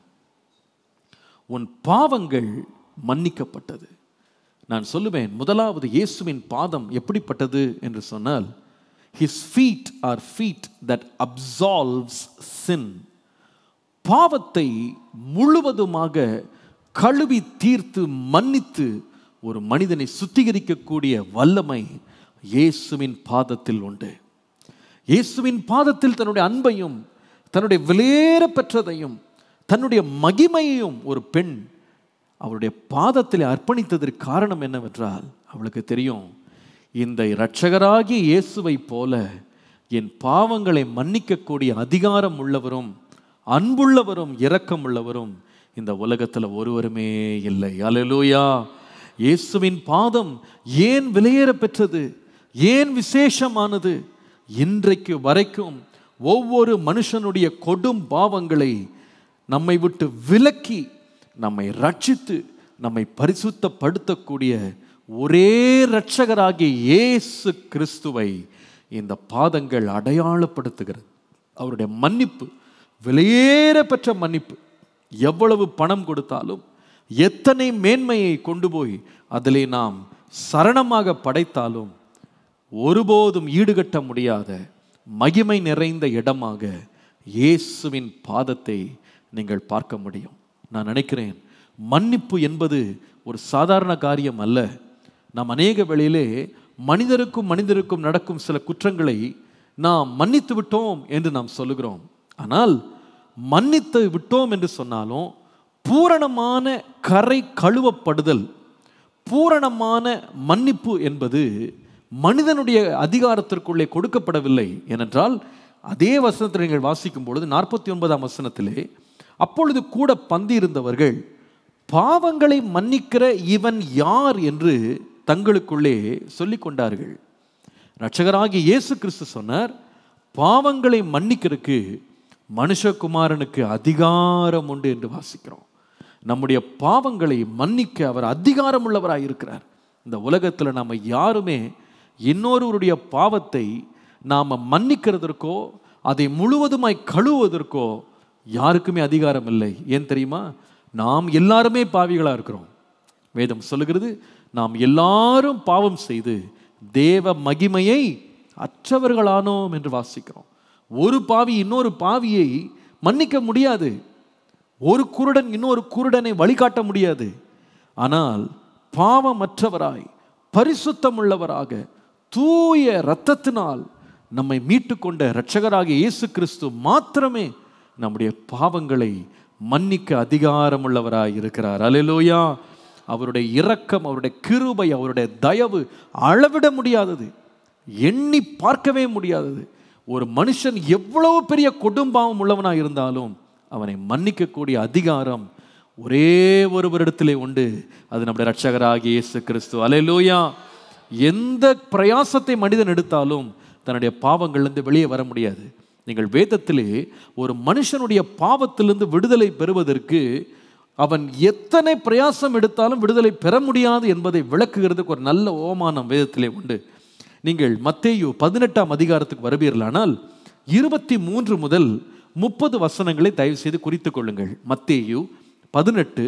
உன் பாவங்கள் மன்னிக்கப்பட்டது. நான் சொல்லுவேன், முதலாவது இயேசுவின் பாதம் எப்படிப்பட்டது என்று சொன்னால், his feet are feet that absolves sin. பாவத்தை முழுவதுமாக கழுவி தீர்த்து மன்னித்து ஒரு மனிதனை சுத்திகரிக்கக்கூடிய வல்லமை இயேசுவின் பாதத்தில் உண்டு. இயேசுவின் பாதத்தில் தன்னுடைய அன்பையும், தன்னுடைய விலையேற பெற்றதையும், தன்னுடைய மகிமையையும் ஒரு பெண் அவருடைய பாதத்தில் அர்ப்பணித்ததற்கு காரணம் என்னவென்றால், அவளுக்கு தெரியும், இந்த இரட்சகராகிய இயேசுவை போல என் பாவங்களை மன்னிக்கக்கூடிய அதிகாரம் உள்ளவரும், அன்புள்ளவரும், இரக்கம் உள்ளவரும் இந்த உலகத்தில் ஒருவருமே இல்லை. அல்லேலூயா. இயேசுவின் பாதம் ஏன் விலையேற பெற்றது, ஏன் விசேஷமானது? இன்றைக்கு வரைக்கும் ஒவ்வொரு மனுஷனுடைய கொடும் பாவங்களை நம்மை விட்டு விலக்கி நம்மை ரட்சித்து நம்மை பரிசுத்தப்படுத்தக்கூடிய ஒரே இரட்சகராகிய இயேசு கிறிஸ்துவை இந்த பாதங்கள் அடையாளப்படுத்துகிறது. அவருடைய மன்னிப்பு விலையேற பெற்ற மன்னிப்பு. எவ்வளவு பணம் கொடுத்தாலும், எத்தனை மேன்மையை கொண்டு போய் அதிலே நாம் சரணமாக படைத்தாலும் ஒருபோதும் ஈடுகட்ட முடியாத மகிமை நிறைந்த இடமாக இயேசுவின் பாதத்தை நீங்கள் பார்க்க முடியும். நான் நினைக்கிறேன், மன்னிப்பு என்பது ஒரு சாதாரண காரியம் அல்ல. நாம் அநேக வேளையிலே மனிதருக்கும் நடக்கும் சில குற்றங்களை நாம் மன்னித்து விட்டோம் என்று நாம் சொல்லுகிறோம். ஆனால் மன்னித்து விட்டோம் என்று சொன்னாலும் பூரணமான கரை கழுவப்படுதல், பூரணமான மன்னிப்பு என்பது மனிதனுடைய அதிகாரத்திற்குள்ளே கொடுக்கப்படவில்லை. ஏனென்றால் அதே வசனத்தில் நீங்கள் வாசிக்கும் பொழுது 49ஆம் வசனத்திலே, அப்பொழுது கூட பந்தி இருந்தவர்கள் பாவங்களை மன்னிக்கிற இவன் யார் என்று தங்களுக்குள்ளே சொல்லிக் கொண்டார்கள். இரட்சகராகிய இயேசு கிறிஸ்து சொன்னார், பாவங்களை மன்னிக்கிறதுக்கு மனுஷகுமாரனுக்கு அதிகாரம் உண்டு என்று வாசிக்கிறோம். நம்முடைய பாவங்களை மன்னிக்க அவர் அதிகாரம் உள்ளவராய் இருக்கிறார். இந்த உலகத்தில் நாம் யாருமே இன்னொருவருடைய பாவத்தை நாம் மன்னிக்கிறதற்கோ அதை முழுவதுமாய் கழுவுவதற்கோ யாருக்குமே அதிகாரம் இல்லை. ஏன் தெரியுமா? நாம் எல்லாருமே பாவிகளாக இருக்கிறோம். வேதம் சொல்லுகிறது, நாம் எல்லாரும் பாவம் செய்து தேவ மகிமையை அற்றவர்களானோம் என்று வாசிக்கிறோம். ஒரு பாவி இன்னொரு பாவியை மன்னிக்க முடியாது. ஒரு குருடன் இன்னொரு குருடனை வழிகாட்ட முடியாது. ஆனால் பாவமற்றவராய் பரிசுத்தம் உள்ளவராக தூய இரத்தத்தினால் நம்மை மீட்டு கொண்ட இரட்சகராகிய இயேசு கிறிஸ்து மாத்திரமே நம்முடைய பாவங்களை மன்னிக்க அதிகாரம் உள்ளவராய் இருக்கிறார். அல்லேலூயா! அவருடைய இரக்கம், அவருடைய கிருபை, அவருடைய தயவு அளவிட முடியாதது, எண்ணி பார்க்கவே முடியாதது. ஒரு மனுஷன் எவ்வளவு பெரிய கொடும்பாவம் உள்ளவனாக இருந்தாலும் அவனை மன்னிக்கக்கூடிய அதிகாரம் ஒரே ஒருவரிடத்திலே உண்டு. அது நம்முடைய இரட்சகராகிய இயேசு கிறிஸ்து. அல்லேலூயா! எந்த பிரயாசத்தை மனிதன் எடுத்தாலும் தன்னுடைய பாவங்களிலிருந்து வெளியே வர முடியாது. நீங்கள் வேதத்திலே ஒரு மனுஷனுடைய பாவத்திலிருந்து விடுதலை பெறுவதற்கு அவன் எத்தனை பிரயாசம் எடுத்தாலும் விடுதலை பெற முடியாது என்பதை விளக்குகிறதுக்கு ஒரு நல்ல ஓமானம் வேதத்திலே உண்டு. நீங்கள் மத்தேயு 18ஆம் அதிகாரத்துக்கு வருவீர்களானால் 23 முதல் 30 வசனங்களை தயவு செய்து குறித்துக் கொள்ளுங்கள். மத்தேயு 18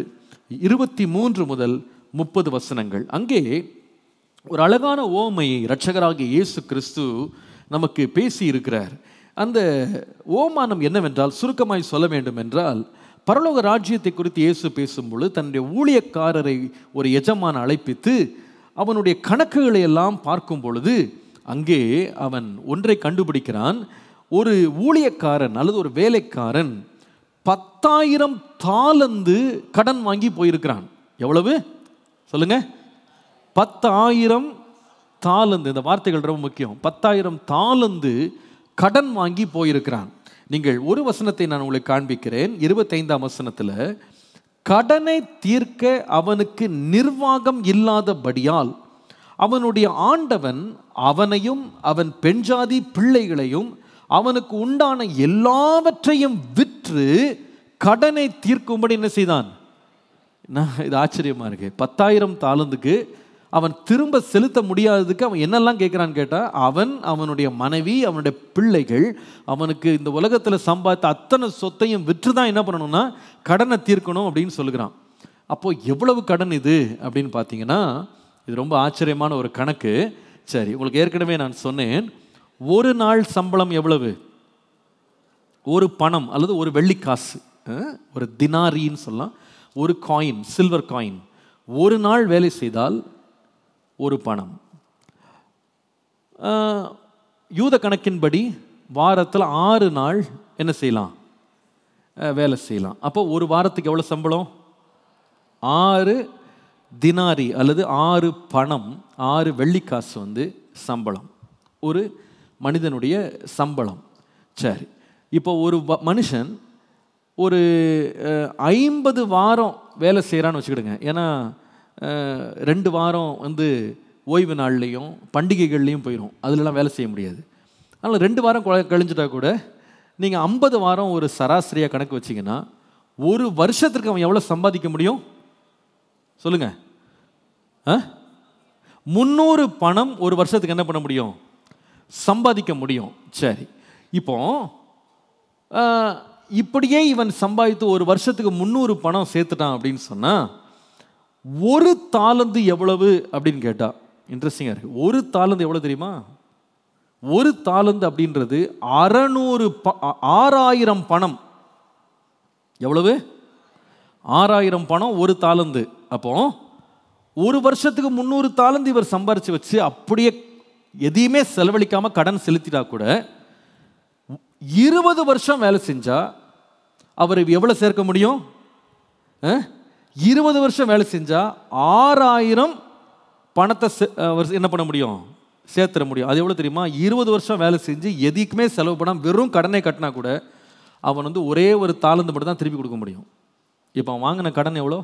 23 முதல் 30 வசனங்கள். அங்கே ஒரு அழகான ஓமையை இரட்சகராகிய இயேசு கிறிஸ்து நமக்கு பேசி இருக்கிறார். அந்த ஓமானம் என்னவென்றால், சுருக்கமாய் சொல்ல வேண்டும் என்றால், பரலோக ராஜ்யத்தை குறித்து இயேசு பேசும்பொழுது தன்னுடைய ஊழியக்காரரை ஒரு எஜமான அழைப்பித்து அவனுடைய கணக்குகளை எல்லாம் பார்க்கும் பொழுது அங்கே அவன் ஒன்றை கண்டுபிடிக்கிறான். ஒரு ஊழியக்காரன் அல்லது ஒரு வேலைக்காரன் 10,000 தாலந்து கடன் வாங்கி போயிருக்கிறான். எவ்வளவு சொல்லுங்க? 10,000 தாலந்து. இந்த வார்த்தைகள் ரொம்ப முக்கியம். 10,000 தாலந்து கடன் வாங்கி போயிருக்கிறான். நீங்கள் ஒரு வசனத்தை நான் உங்களுக்கு காண்பிக்கிறேன். 25ஆம் வசனத்தில், கடனை தீர்க்க அவனுக்கு நிர்வாகம் இல்லாதபடியால் அவனுடைய ஆண்டவன் அவனையும் அவன் பெண்ஜாதி பிள்ளைகளையும் அவனுக்கு உண்டான எல்லாவற்றையும் விற்று கடனை தீர்க்கும்படி என்ன செய்தான்? இது ஆச்சரியமா இருக்கு. 10,000 தாலந்துக்கு அவன் திரும்ப செலுத்த முடியாததுக்கு அவன் என்னெல்லாம் கேட்குறான்னு கேட்டால், அவனுடைய மனைவி, அவனுடைய பிள்ளைகள், அவனுக்கு இந்த உலகத்தில் சம்பாதித்த அத்தனை சொத்தையும் விற்று தான் என்ன பண்ணணும்னா கடனை தீர்க்கணும் அப்படின்னு சொல்லுகிறான். அப்போது எவ்வளவு கடன் இது அப்படின்னு பார்த்தீங்கன்னா, இது ரொம்ப ஆச்சரியமான ஒரு கணக்கு. சரி, உங்களுக்கு ஏற்கனவே நான் சொன்னேன், ஒரு நாள் சம்பளம் எவ்வளவு? ஒரு பணம் அல்லது ஒரு வெள்ளிக்காசு, ஒரு தினாரின்னு சொல்லலாம், ஒரு காயின், சில்வர் காயின். ஒரு நாள் வேலை செய்தால் ஒரு பணம். யூத கணக்கின்படி வாரத்தில் 6 நாள் என்ன செய்யலாம்? வேலை செய்யலாம். அப்போ ஒரு வாரத்துக்கு எவ்வளோ சம்பளம்? 6 தினாரி அல்லது 6 பணம், 6 வெள்ளிக்காசு சம்பளம், ஒரு மனிதனுடைய சம்பளம். சரி, இப்போ ஒரு மனுஷன் ஒரு 50 வாரம் வேலை செய்கிறான்னு வச்சுக்கிடுங்க. ஏன்னா 2 வாரம் ஓய்வு நாள்லேயும் பண்டிகைகள்லேயும் போயிடும், அதிலெல்லாம் வேலை செய்ய முடியாது. அதனால் 2 வாரம் கழிஞ்சிட்டா கூட நீங்கள் 50 வாரம் ஒரு சராசரியாக கணக்கு வச்சிங்கன்னா ஒரு வருஷத்துக்கு அவன் எவ்வளோ சம்பாதிக்க முடியும்? சொல்லுங்க. 300 பணம் ஒரு வருஷத்துக்கு என்ன பண்ண முடியும்? சம்பாதிக்க முடியும். சரி, இப்போ இப்படியே இவன் சம்பாதித்து ஒரு வருஷத்துக்கு 300 பணம் சேர்த்துட்டான் அப்படின்னு சொன்னா, ஒரு தாலந்து எவ்வளவு அப்படின்னு கேட்டா இன்ட்ரெஸ்டிங்கா இருக்கு. ஒரு தாலந்து எவ்வளவு தெரியுமா? ஒரு தாலந்து அப்படின்றது 6000 பணம். எவ்வளவு? 6000 பணம் ஒரு தாலந்து. அப்போ ஒரு வருஷத்துக்கு 300 தாலந்து இவர் சம்பாரிச்சு வச்சு அப்படியே எதையுமே செலவழிக்காம கடன் செலுத்திட்டா கூட 20 வருஷம் வேலை செஞ்சா அவர் எவ்வளவு சேர்க்க முடியும்? 20 வருஷம் வேலை செஞ்சா 6000 பணத்தை என்ன பண்ண முடியும்? சேர்த்துற முடியும். அது எவ்வளவு தெரியுமா? 20 வருஷம் வேலை செஞ்சு எதுக்குமே செலவு பண்ணாம வெறும் கடனை கட்டினா கூட அவன் ஒரே ஒரு தாலந்து மட்டும் தான் திருப்பி கொடுக்க முடியும். இப்போ அவன் வாங்கின கடன் எவ்வளோ?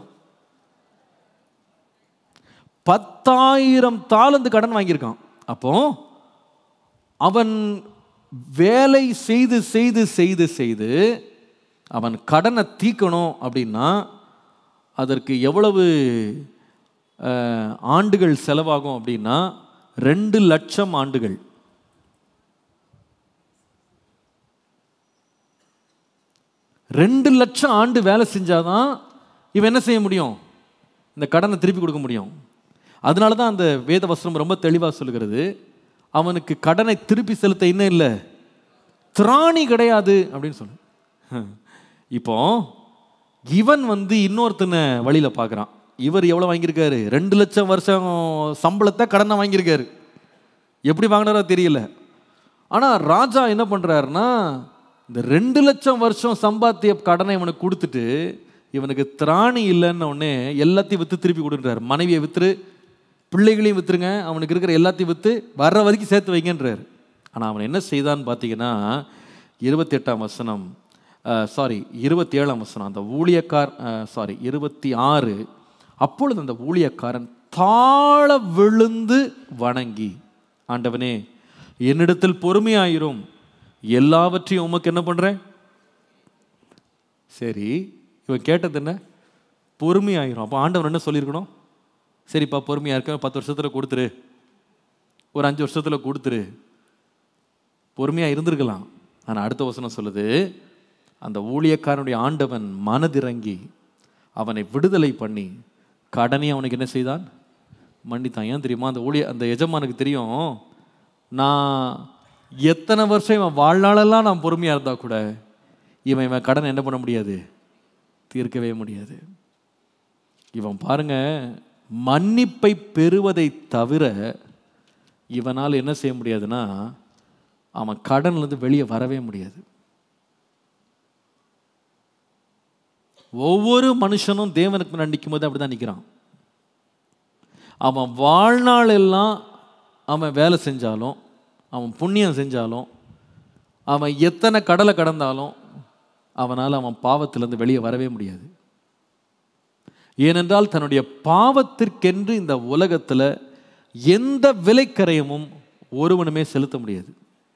10,000 தாலந்து கடன் வாங்கியிருக்கான். அப்போ அவன் வேலை செய்து செய்து செய்து செய்து அவன் கடனை தீர்க்கணும் அப்படின்னா அதற்கு எவ்வளவு ஆண்டுகள் செலவாகும் அப்படின்னா 2 லட்சம் ஆண்டுகள். 2 லட்சம் ஆண்டு வேலை செஞ்சாதான் இவன் என்ன செய்ய முடியும்? இந்த கடனை திருப்பி கொடுக்க முடியும். அதனால தான் அந்த வேத வசனம் ரொம்ப தெளிவாக சொல்லுகிறது, அவனுக்கு கடனை திருப்பி செலுத்த இன்னும் இல்லை, திராணி கிடையாது அப்படின்னு சொல்லு. இப்போ இவன் இன்னொருத்தனை வழியில பார்க்குறான். இவர் எவ்வளோ வாங்கியிருக்காரு? 2 லட்சம் வருஷம் சம்பளத்தை கடனை வாங்கியிருக்காரு. எப்படி வாங்கினாரோ தெரியல. ஆனால் ராஜா என்ன பண்ணுறாருன்னா, இந்த 2 லட்சம் வருஷம் சம்பாத்திய கடனை இவனுக்கு கொடுத்துட்டு இவனுக்கு திராணி இல்லைன்னு உடனே எல்லாத்தையும் விற்று திருப்பி கொடுக்குறாரு. மனைவியை விற்று, பிள்ளைகளையும் விற்றுருங்க, அவனுக்கு இருக்கிற எல்லாத்தையும் விற்று வர்ற வரைக்கும் சேர்த்து வைங்கன்றார். ஆனால் அவன் என்ன செய்தான்னு பார்த்தீங்கன்னா 27ஆம் வசனம், 27ஆம் வசனம், அந்த ஊழியக்கார் 26, அப்பொழுது அந்த ஊழியக்காரன் தாழ விழுந்து வணங்கி, ஆண்டவனே என்னிடத்தில் பொறுமையாயிரும், எல்லாவற்றையும் உமக்கு என்ன பண்றேன். சரி, இவன் கேட்டது என்ன? பொறுமையாயிரும். அப்போ ஆண்டவன் என்ன சொல்லியிருக்கணும்? சரிப்பா பொறுமையா இருக்க, 10 வருஷத்துல கொடுத்துரு, ஒரு 5 வருஷத்துல கொடுத்துரு, பொறுமையா இருந்திருக்கலாம். ஆனால் அடுத்த வசனம் சொல்லுது, அந்த ஊழியக்காரனுடைய ஆண்டவன் மனதிறங்கி அவனை விடுதலை பண்ணி கடனை அவனுக்கு என்ன செய்தான்? மன்னித்தான். ஏன் தெரியுமா? அந்த எஜமானுக்கு தெரியும், நான் எத்தனை வருஷம் இவன் வாழ்நாளெல்லாம் நான் பொறுமையா இருந்தா கூட இவன் கடனை என்ன பண்ண முடியாது? தீர்க்கவே முடியாது. இவன் பாருங்க, மன்னிப்பை பெறுவதை தவிர இவனால் என்ன செய்ய முடியாதுன்னா அவன் கடன்லேருந்து வெளியே வரவே முடியாது. ஒவ்வொரு மனுஷனும் தேவனுக்கு நிற்கும் போது அப்படிதான் நிற்கிறான். அவன் வாழ்நாள் எல்லாம் அவன் வேலை செஞ்சாலும், அவன் புண்ணியம் செஞ்சாலும், அவன் எத்தனை கடலை கடந்தாலும் அவனால் அவன் பாவத்திலிருந்து வெளியே வரவே முடியாது. ஏனென்றால் தன்னுடைய பாவத்திற்கென்று இந்த உலகத்தில் எந்த விலைக்கரையமும் ஒருவனுமே செலுத்த முடியாது.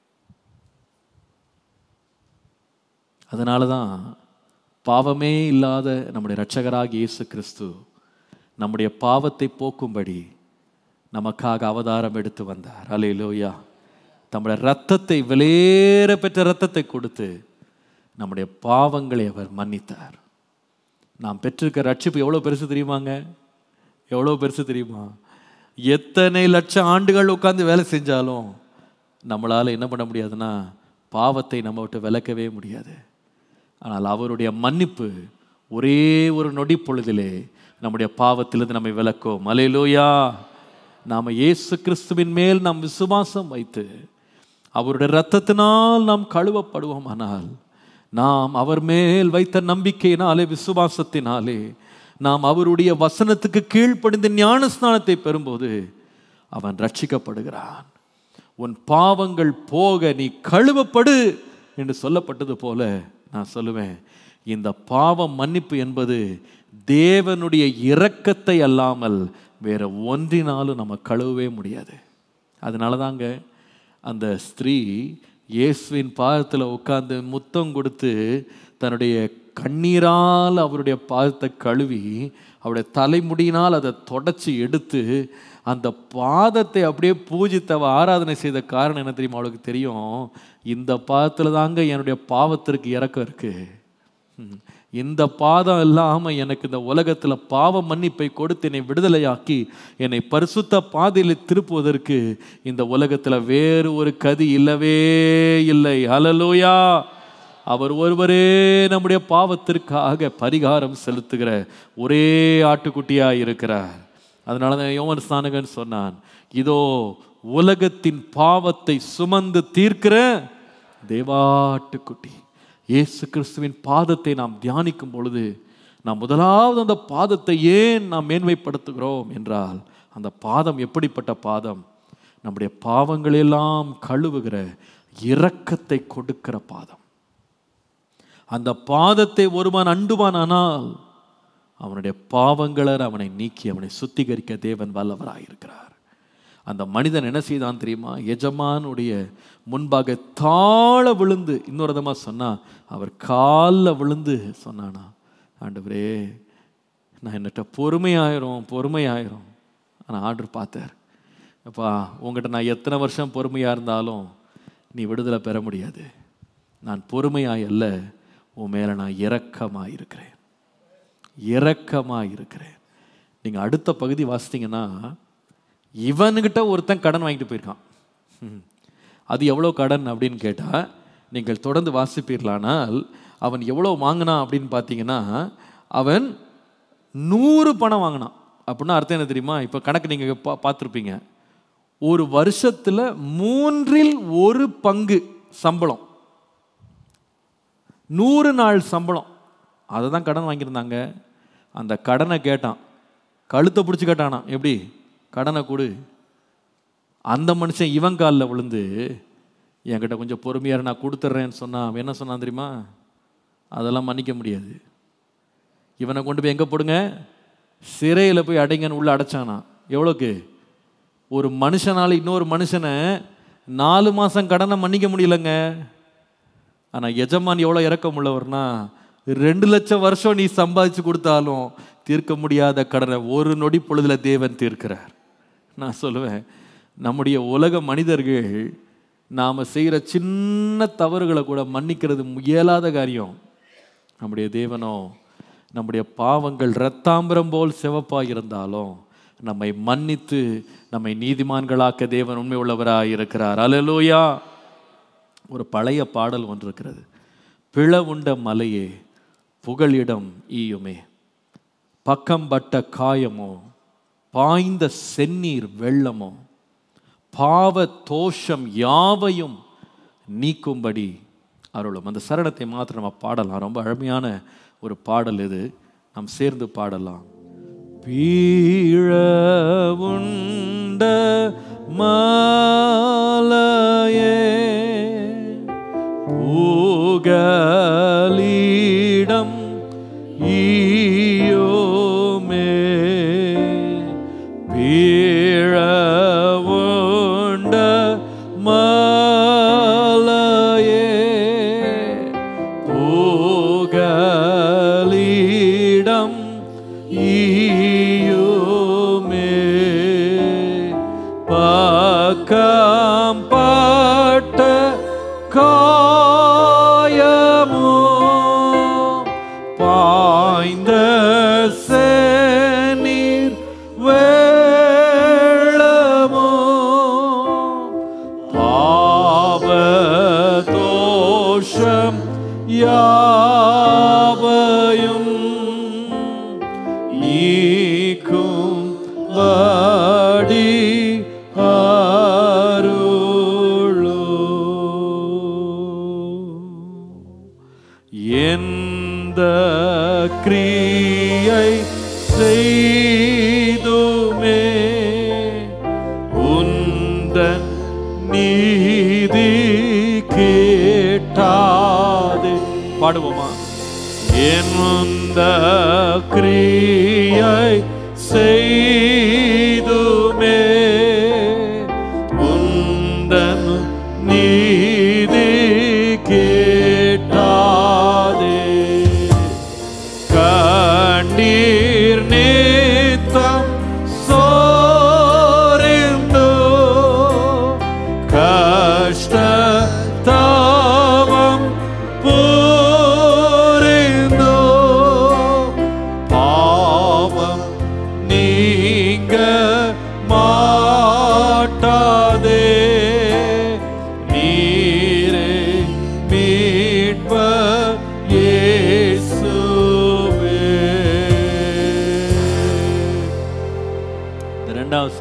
அதனால தான் பாவமே இல்லாத நம்முடைய இரட்சகராகிய இயேசு கிறிஸ்து நம்முடைய பாவத்தை போக்கும்படி நமக்காக அவதாரம் எடுத்து வந்தார். அல்லேலூயா. நம்முடைய இரத்தத்தை, விலையேற பெற்ற இரத்தத்தை கொடுத்து நம்முடைய பாவங்களை அவர் மன்னித்தார். நாம் பெற்றிருக்க ரட்சிப்பு எவ்வளோ பெருசு தெரியுமாங்க? எவ்வளோ பெருசு தெரியுமா? எத்தனை லட்சம் ஆண்டுகள் உட்கார்ந்து வேலை செஞ்சாலும் நம்மளால் என்ன பண்ண முடியாதுன்னா பாவத்தை நம்ம விட்டு விலக்கவே முடியாது. ஆனால் அவருடைய மன்னிப்பு ஒரே ஒரு நொடி பொழுதிலே நம்முடைய பாவத்திலிருந்து நம்மை விலக்கும். அல்லேலூயா. நாம் இயேசு கிறிஸ்துவின் மேல் நாம் விசுவாசம் வைத்து அவருடைய இரத்தத்தினால் நாம் கழுவப்படுவோம். ஆனால் நாம் அவர் மேல் வைத்த நம்பிக்கையினாலே, விசுவாசத்தினாலே நாம் அவருடைய வசனத்துக்கு கீழ்ப்படிந்து ஞானஸ்நானத்தை பெறும்போது அவன் ரட்சிக்கப்படுகிறான். உன் பாவங்கள் போக நீ கழுவப்படு என்று சொல்லப்பட்டது போல நான் சொல்லுவேன், இந்த பாவம் மன்னிப்பு என்பது தேவனுடைய இரக்கத்தை அல்லாமல் வேற ஒன்றினாலும் நம்ம கழுவவே முடியாது. அதனால தாங்க அந்த ஸ்திரீ இயேசுவின் பாதத்தில் உட்கார்ந்து முத்தம் கொடுத்து தன்னுடைய கண்ணீரால் அவருடைய பாதத்தை கழுவி அவருடைய தலைமுடியினால் அதை தொடச்சி எடுத்து அந்த பாதத்தை அப்படியே பூஜித்தவ ஆராதனை செய்த காரணம் என்ன தெரியுமா? அவளுக்கு தெரியும், இந்த பாதத்தில் தாங்க என்னுடைய பாவத்திற்கு இறக்கம் இருக்கு. இந்த பாதம் இல்லாமல் எனக்கு இந்த உலகத்தில் பாவ மன்னிப்பை கொடுத்து என்னை விடுதலையாக்கி என்னை பரிசுத்த பாதையில் திருப்புவதற்கு இந்த உலகத்தில் வேறு ஒரு கதி இல்லவே இல்லை. ஹல்லேலூயா! அவர் ஒருவரே நம்முடைய பாவத்திற்காக பரிகாரம் செலுத்துகிற ஒரே ஆட்டுக்குட்டியாக இருக்கிறார். அதனால தான் யோவான் ஸ்நானகன் சொன்னான், இதோ உலகத்தின் பாவத்தை சுமந்து தீர்க்கிற தேவாட்டுக்குட்டி. இயேசு கிறிஸ்துவின் பாதத்தை நாம் தியானிக்கும் பொழுது நாம் முதலாவது அந்த பாதத்தை ஏன் நாம் மேன்மைப்படுத்துகிறோம் என்றால், அந்த பாதம் எப்படிப்பட்ட பாதம்? நம்முடைய பாவங்களெல்லாம் கழுவுகிற இரக்கத்தை கொடுக்கிற பாதம். அந்த பாதத்தை ஒருவன் அண்டுவானால் அவனுடைய பாவங்களை அவனை நீக்கி அவனை சுத்திகரிக்க தேவன் வல்லவராயிருக்கிறார். அந்த மனிதன் என்ன செய்தான் தெரியுமா? எஜமானுடைய முன்பாக தாழ விழுந்து, இன்னொரு விதமாக சொன்னா அவர் காலில் விழுந்து சொன்னானா, ஆண்டவரே நான் என்னட்ட பொறுமையாயிரும். ஆனால் ஆண்டவர் பார்த்தார், அப்பா உங்கள்கிட்ட நான் எத்தனை வருஷம் பொறுமையாக இருந்தாலும் நீ விடுதலை பெற முடியாது. நான் பொறுமையாய் அல்ல, உன் மேலே நான் இரக்கமாக இருக்கிறேன். நீங்கள் அடுத்த பகுதி வாசித்தீங்கன்னா, இவனுக்கிட்ட ஒருத்தன் கடன் வாங்கிட்டு போயிருக்கான். அது எவ்வளோ கடன் அப்படின்னு கேட்டால் நீங்கள் தொடர்ந்து வாசிப்பீர்களானால், அவன் எவ்வளோ வாங்கினான் அப்படின்னு பார்த்தீங்கன்னா, அவன் 100 பணம் வாங்கினான். அப்படின்னா அர்த்தம் என்ன தெரியுமா? இப்போ கணக்கு நீங்கள் பார்த்துருப்பீங்க. ஒரு வருஷத்தில் 1/3 பங்கு சம்பளம், 100 நாள் சம்பளம், அதை தான் கடன் வாங்கியிருந்தாங்க. அந்த கடனை கேட்டான், கழுத்தை பிடிச்சி கேட்டானா, எப்படி கடனை கொடு. அந்த மனுஷன் இவன் காலில் விழுந்து, என்கிட்ட கொஞ்சம் பொறுமையாக நான் கொடுத்துட்றேன்னு சொன்னான். அவன் என்ன சொன்னான் தெரியுமா? அதெல்லாம் மன்னிக்க முடியாது. இவனை கொண்டு போய் எங்கே போடுங்க? சிறையில் போய் அடைங்கன்னு உள்ள அடைச்சானா. எவ்வளோக்கு? ஒரு மனுஷனால் இன்னொரு மனுஷனை 4 மாதம் கடனை மன்னிக்க முடியலங்க. ஆனால் எஜமான் எவ்வளோ இரக்கம் உள்ளவர்னா, 2 லட்சம் வருஷம் நீ சம்பாதிச்சு கொடுத்தாலும் தீர்க்க முடியாத கடனை ஒரு நொடி பொழுதில் தேவன் தீர்க்கிறார். நான் சொல்லுவேன், நம்முடைய உலக மனிதர்கள் நாம் செய்கிற சின்ன தவறுகளை கூட மன்னிக்கிறது இயலாத காரியம். நம்முடைய தேவனோ நம்முடைய பாவங்கள் இரத்தாம்பரம் போல் சிவப்பாக இருந்தாலும் நம்மை மன்னித்து நம்மை நீதிமான்களாக்க தேவன் உண்மை உள்ளவராக இருக்கிறார். அல்லேலூயா! ஒரு பழைய பாடல் ஒன்று இருக்கிறது. பிளவுண்ட மலையே புகழிடம் ஈயுமே, பக்கம்பட்ட காயமோ பாய்ந்த செந்நீர் வெள்ளமோ, பாவ தோஷம் யாவையும் நீக்கும்படி அருளும். அந்த சரணத்தை மாத்திரம் நம்ம பாடலாம். ரொம்ப அருமையான ஒரு பாடல் இது, நாம் சேர்ந்து பாடலாம். பீழவுண்ட மாலையே புகலிடம் ஈயோமே, பீழவுண்ட மாலையே புகலிடம் ஈயோமே, பக்கம் பட்ட காயமோ பாய்ந்த செந்நீர் வெள்ளமோ, பாவ தோஷம் யாவையும் நீக்கும் படி எந்த கிரியை செய்துமே உந்தன் நீதி கேட்டாது. பாடுவோமா? எந்த கிரியை செய்துமே உந்தன் நீதி கேட்டாதே.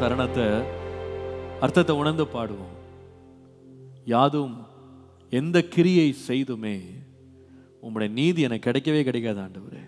சரணத்தை அர்த்தத்தை உணர்ந்து பாடுவோம். யாதும் எந்த கிரியை செய்துமே உம்முடைய நீதி எனக்கு கிடைக்கவே கிடைக்காது ஆண்டவரே.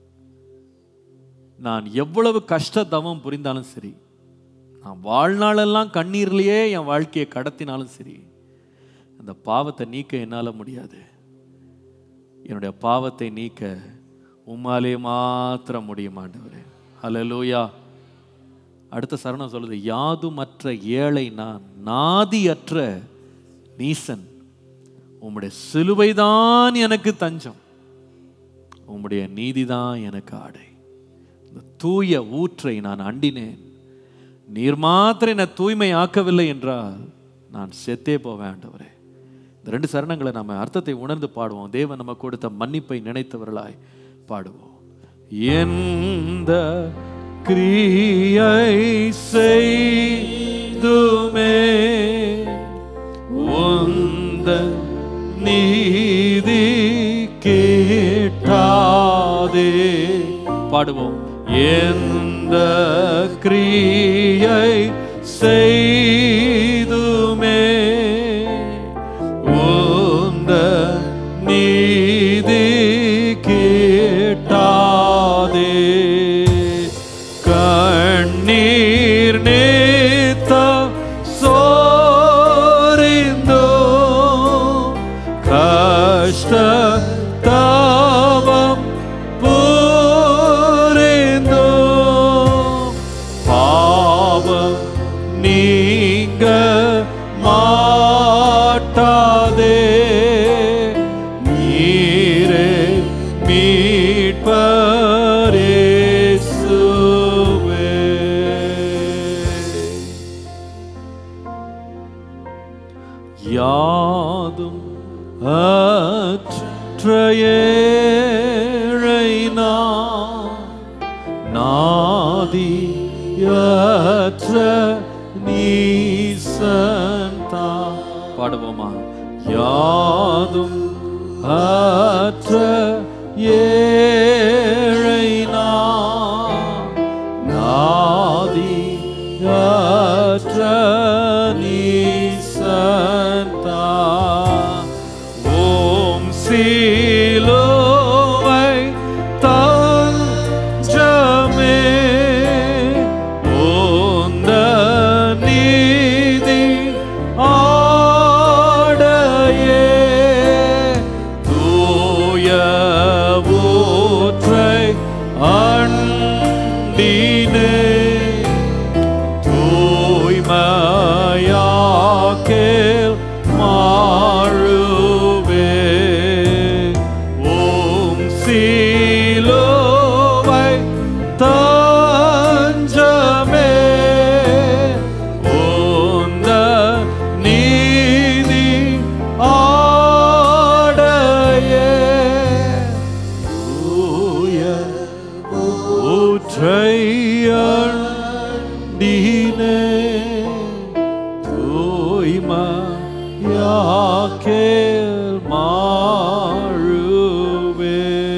நான் எவ்வளவு கஷ்ட தவம் புரிந்தாலும் சரி, நான் வாழ்நாளெல்லாம் கண்ணீர்லேயே என் வாழ்க்கையை கடத்தினாலும் சரி, அந்த பாவத்தை நீக்க என்னால் முடியாது. என்னுடைய பாவத்தை நீக்க உம்மாலே மாத்திரம் முடியும் ஆண்டவரே. ஹல்லேலூயா. அடுத்த சரணம் சொல்லுது, யாதுமற்ற ஏழை நான், நாதியற்ற நீசன், உம்முடைய சிலுவைதான் எனக்கு தஞ்சம், உம்முடைய நீதிதான் எனக்கு ஆடை. இந்த தூய ஊற்றை நான் அண்டினேன், நீர் மாத்திரம் என்னை தூய்மை ஆக்கவில்லை என்றால் நான் செத்தே போவேன் ஆண்டவரே. இந்த 2 சரணங்களை நம்ம அர்த்தத்தை உணர்ந்து பாடுவோம். தேவன் நம்ம கொடுத்த மன்னிப்பை நினைத்தவர்களாய் பாடுவோம். எந்த கிரியை செய்துமே உந்த நீதி கேட்டாதே. பாடுவோம். எந்த கிரியை செய்துமே உந்த நீதி கேட்டாதே. கண்ணீர் நேத்த சோரிந்தோ கஷ்ட தாபம் புரிந்தோ பாவம் நீங்க மாட்டாதே. நீரே மீட்பரே இயேசுவே. யாதும் அற்ற ஏழை நான், நாதியற்ற நீசன் தான். பாடுவோமா? யாதும் அற்ற ஏழை நான், நாதியற்ற நீசன் தான். ஓம் சிலுவை தஞ்சமே உந்த நீதி ஆடையே. தூய ஊற்றை அண்டினே தூய்மையாக்கேல் மாழுவே. ஓம் சிலுவை தஞ்சமே உந்த நீதி ஆடையே. தூய ஊற்றை அண்டினே தூய்மையாக்கேல் மாழுவே.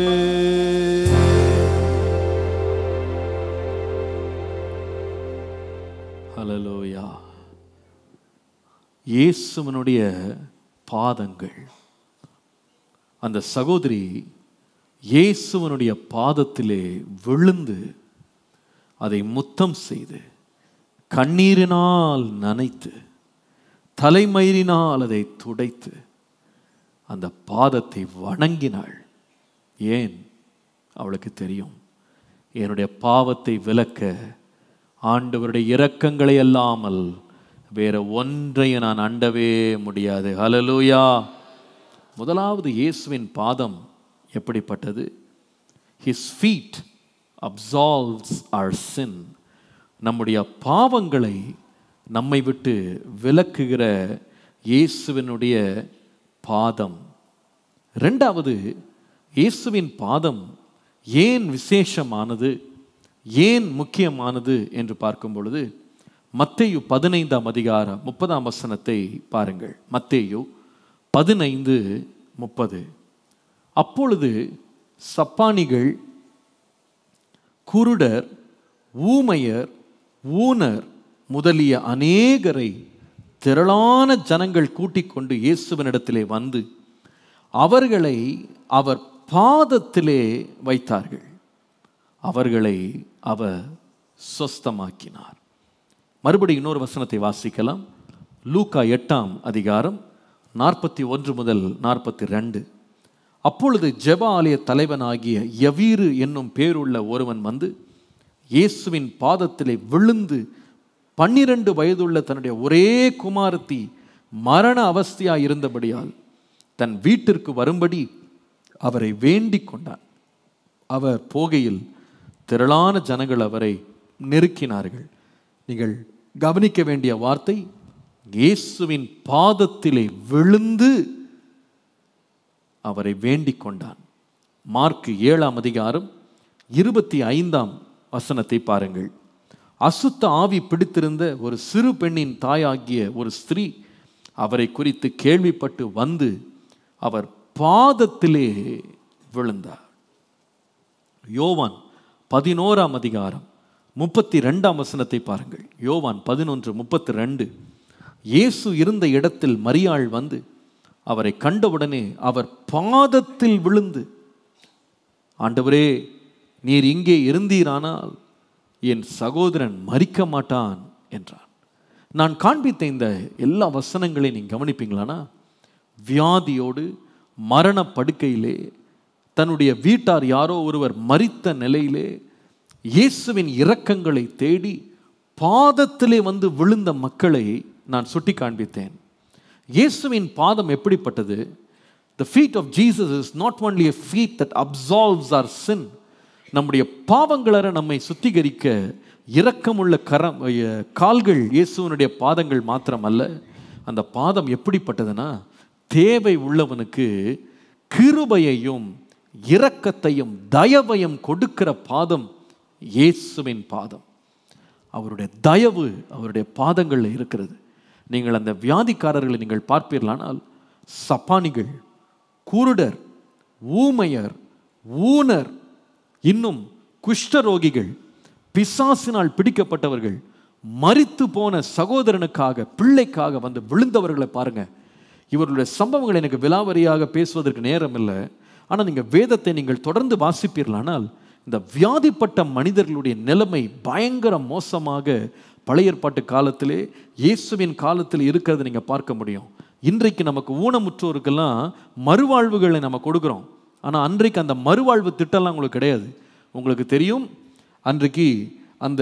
ஹல்லேலூயா. இயேசுவினுடைய பாதங்கள். அந்த சகோதரி இயேசுவினுடைய பாதத்திலே விழுந்து அதை முத்தம் செய்து கண்ணீரினால் நனைத்து தலைமயிரினால் அதை துடைத்து அந்த பாதத்தை வணங்கினாள். ஏன்? அவளுக்கு தெரியும், என்னுடைய பாவத்தை விலக்க ஆண்டவருடைய இரக்கங்களை அல்லாமல் வேற ஒன்றையும் நான் அண்டவே முடியாது. ஹல்லேலூயா. முதலாவது இயேசுவின் பாதம் எப்படிப்பட்டது? His feet absolves our sin. நம்முடைய பாவங்களை நம்மை விட்டு விலக்குகிற இயேசுவினுடைய பாதம். 2வது, இயேசுவின் பாதம் ஏன் விசேஷமானது, ஏன் முக்கியமானது என்று பார்க்கும் பொழுது மத்தேயு 15ஆம் அதிகாரம் 30ஆம் வசனத்தை பாருங்கள். மத்தேயு 15:30. அப்பொழுது சப்பானிகள், குருடர், ஊமையர், ஊனர், முதலிய அநேகரை திரளான ஜனங்கள் கூட்டிக் கொண்டு இயேசுவினிடத்திலே வந்து அவர்களை அவர் பாதத்திலே வைத்தார்கள். அவர்களை அவர் சொஸ்தமாக்கினார். மறுபடியும் இன்னொரு வசனத்தை வாசிக்கலாம். லூக்கா 8ஆம் அதிகாரம் 41 முதல் 42. அப்பொழுது ஜெப ஆலய தலைவனாகிய யவீரு என்னும் பேருள்ள ஒருவன் வந்து இயேசுவின் பாதத்திலே விழுந்து 12 வயதுள்ள தன்னுடைய ஒரே குமாரத்தி மரண அவஸ்தையாய் இருந்தபடியால் தன் வீட்டிற்கு வரும்படி அவரை வேண்டிக் கொண்டான். அவர் போகையில் திரளான ஜனங்கள் அவரை நெருக்கினார்கள். நீங்கள் கவனிக்க வேண்டிய வார்த்தை, இயேசுவின் பாதத்திலே விழுந்து அவரை வேண்டிக் கொண்டான். மார்க் 7ஆம் அதிகாரம் 25ஆம் வசனத்தை பாருங்கள். அசுத்த ஆவி பிடித்திருந்த ஒரு சிறு பெண்ணின் தாயாகிய ஒரு ஸ்திரீ அவரை குறித்து கேள்விப்பட்டு வந்து அவர் பாதத்திலே விழுந்தார். யோவான் 11ஆம் அதிகாரம் 32ஆம் வசனத்தை பாருங்கள். யோவான் 11:32. இயேசு இருந்த இடத்தில் மரியாள் வந்து அவரை கண்டவுடனே அவர் பாதத்தில் விழுந்து, ஆண்டவரே, நீர் இங்கே இருந்தீரானால் என் சகோதரன் மரிக்க மாட்டான் என்றான். நான் காண்பித்த இந்த எல்லா வசனங்களையும் நீங்கள் கவனிப்பீங்களானா, வியாதியோடு மரண படுக்கையிலே தன்னுடைய வீட்டார் யாரோ ஒருவர் மரித்த நிலையிலே இயேசுவின் இரக்கங்களை தேடி பாதத்திலே வந்து விழுந்த மக்களை நான் சுட்டி காண்பித்தேன். இயேசுவின் பாதம் எப்படிப்பட்டது? The feet of Jesus is not only a feet that absolves our sin. நம்முடைய பாவங்களற நம்மை சுத்திகரிக்க இரக்கமுள்ள கால்கள் இயேசுவினுடைய பாதங்கள் மாத்திரமல்ல. அந்த பாதம் எப்படிப்பட்டதுன்னா, தேவை உள்ளவனுக்கு கிருபையையும் இரக்கத்தையும் தயவையும் கொடுக்கிற பாதம் இயேசுவின் பாதம். அவருடைய தயவு அவருடைய பாதங்களில் இருக்கிறது. நீங்கள் அந்த வியாதிக்காரர்களை நீங்கள் பார்ப்பீர்களானால், சப்பானிகள், குருடர், ஊமையர், ஊனர், இன்னும் குஷ்டரோகிகள், பிசாசினால் பிடிக்கப்பட்டவர்கள், மரித்து போன சகோதரனுக்காக பிள்ளைக்காக வந்து விழுந்தவர்களை பாருங்க. இவர்களுடைய சம்பவங்கள் எனக்கு விலாவரியாக பேசுவதற்கு நேரம் இல்லை. ஆனால் நீங்கள் வேதத்தை நீங்கள் தொடர்ந்து வாசிப்பீர்களானால், இந்த வியாதிப்பட்ட மனிதர்களுடைய நிலைமை பயங்கர மோசமாக பழைய ஏற்பாட்டு காலத்திலே இயேசுவின் காலத்தில் இருக்கிறத நீங்கள் பார்க்க முடியும். இன்றைக்கு நமக்கு ஊனமுற்றோருக்கெல்லாம் மறுவாழ்வுகளை நம்ம கொடுக்குறோம். ஆனால் அன்றைக்கு அந்த மறுவாழ்வு திட்டம்லாம் உங்களுக்கு கிடையாது. உங்களுக்கு தெரியும், அன்றைக்கு அந்த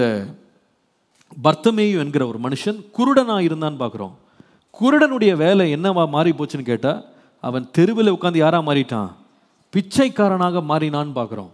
பர்த்தமேயு என்கிற ஒரு மனுஷன் குருடனாக இருந்தான்னு பார்க்குறோம். குருடனுடைய வேலை என்னவா மாறி போச்சுன்னு கேட்டால், அவன் தெருவில் உட்காந்து யாராக மாறிட்டான்? பிச்சைக்காரனாக மாறினான்னு பார்க்குறோம்.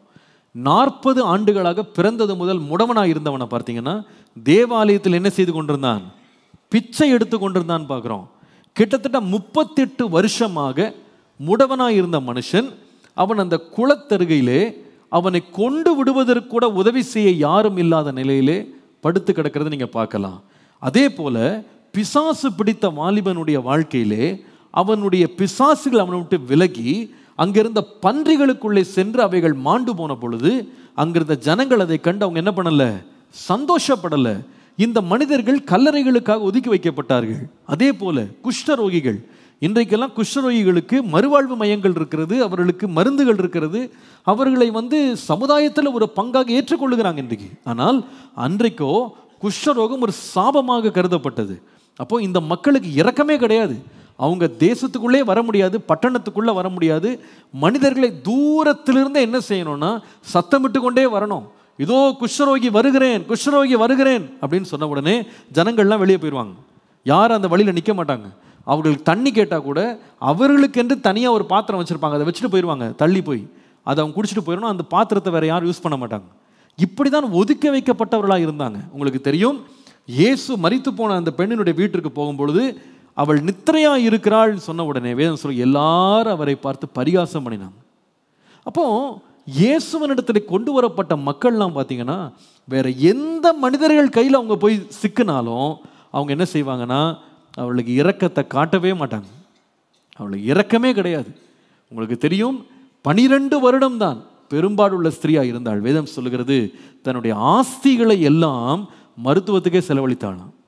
40 ஆண்டுகளாக பிறந்தது முதல் முடவனாக இருந்தவனை பார்த்தீங்கன்னா தேவாலயத்தில் என்ன செய்து கொண்டிருந்தான்? பிச்சை எடுத்து கொண்டிருந்தான் பார்க்குறோம். கிட்டத்தட்ட 38 வருஷமாக முடவனாக இருந்த மனுஷன், அவன் அந்த குளத்தருகையிலே அவனை கொண்டு விடுவதற்கு கூட உதவி செய்ய யாரும் இல்லாத நிலையிலே படுத்து கிடக்கிறத நீங்கள் பார்க்கலாம். அதே போல பிசாசு பிடித்த வாலிபனுடைய வாழ்க்கையிலே அவனுடைய பிசாசுகள் அவனை விட்டு விலகி அங்கிருந்த பன்றிகளுக்குள்ளே சென்று அவைகள் மாண்டு போன பொழுது அங்கிருந்த ஜனங்கள் அதை கண்டு அவங்க என்ன பண்ணல? சந்தோஷப்படலை. இந்த மனிதர்கள் கல்லறைகளுக்காக ஒதுக்கி வைக்கப்பட்டார்கள். அதே போல குஷ்டரோகிகள், இன்றைக்கெல்லாம் குஷ்டரோகிகளுக்கு மறுவாழ்வு மையங்கள் இருக்கிறது, அவர்களுக்கு மருந்துகள் இருக்கிறது, அவர்களை சமுதாயத்தில் ஒரு பங்காக ஏற்றுக்கொள்ளுகிறாங்க இன்றைக்கு. ஆனால் அன்றைக்கோ குஷ்டரோகம் ஒரு சாபமாக கருதப்பட்டது. அப்போ இந்த மக்களுக்கு இரக்கமே கிடையாது. அவங்க தேசத்துக்குள்ளே வர முடியாது, பட்டணத்துக்குள்ளே வர முடியாது. மனிதர்களை தூரத்திலிருந்து என்ன செய்யணும்னா சத்தமிட்டு கொண்டே வரணும். இதோ குஷ்டரோகி வருகிறேன், குஷ்டரோகி வருகிறேன் அப்படின்னு சொன்ன உடனே ஜனங்கள்லாம் வெளியே போயிடுவாங்க. யாரும் அந்த வழியில் நிற்க மாட்டாங்க. அவர்களுக்கு தண்ணி கேட்டால் கூட அவர்களுக்கென்று தனியாக ஒரு பாத்திரம் வச்சுருப்பாங்க, அதை வச்சுட்டு போயிடுவாங்க. தள்ளி போய் அதை அவங்க குடிச்சிட்டு போயிடணும். அந்த பாத்திரத்தை வேறு யாரும் யூஸ் பண்ண மாட்டாங்க. இப்படி தான் ஒதுக்க வைக்கப்பட்டவர்களாக இருந்தாங்க. உங்களுக்கு தெரியும், இயேசு மரித்து போன அந்த பெண்ணினுடைய வீட்டிற்கு போகும்பொழுது அவள் நித்திரையா இருக்கிறாள் சொன்ன உடனே வேதம் சொல்ல எல்லாரும் அவரை பார்த்து பரிகாசம் பண்ணினாங்க. அப்போ இயேசுவனிடத்தில் கொண்டு வரப்பட்ட மக்கள்லாம் பார்த்தீங்கன்னா வேற எந்த மனிதர்கள் கையில் அவங்க போய் சிக்கினாலும் அவங்க என்ன செய்வாங்கன்னா அவளுக்கு இரக்கத்தை காட்டவே மாட்டாங்க. அவளுக்கு இரக்கமே கிடையாது. உங்களுக்கு தெரியும், 12 வருடம் தான் பெரும்பாடுள்ள ஸ்திரீயா இருந்தாள். வேதம் சொல்லுகிறது தன்னுடைய ஆஸ்திகளை எல்லாம் மருத்துவத்துக்கே செலவழித்தாளாம்.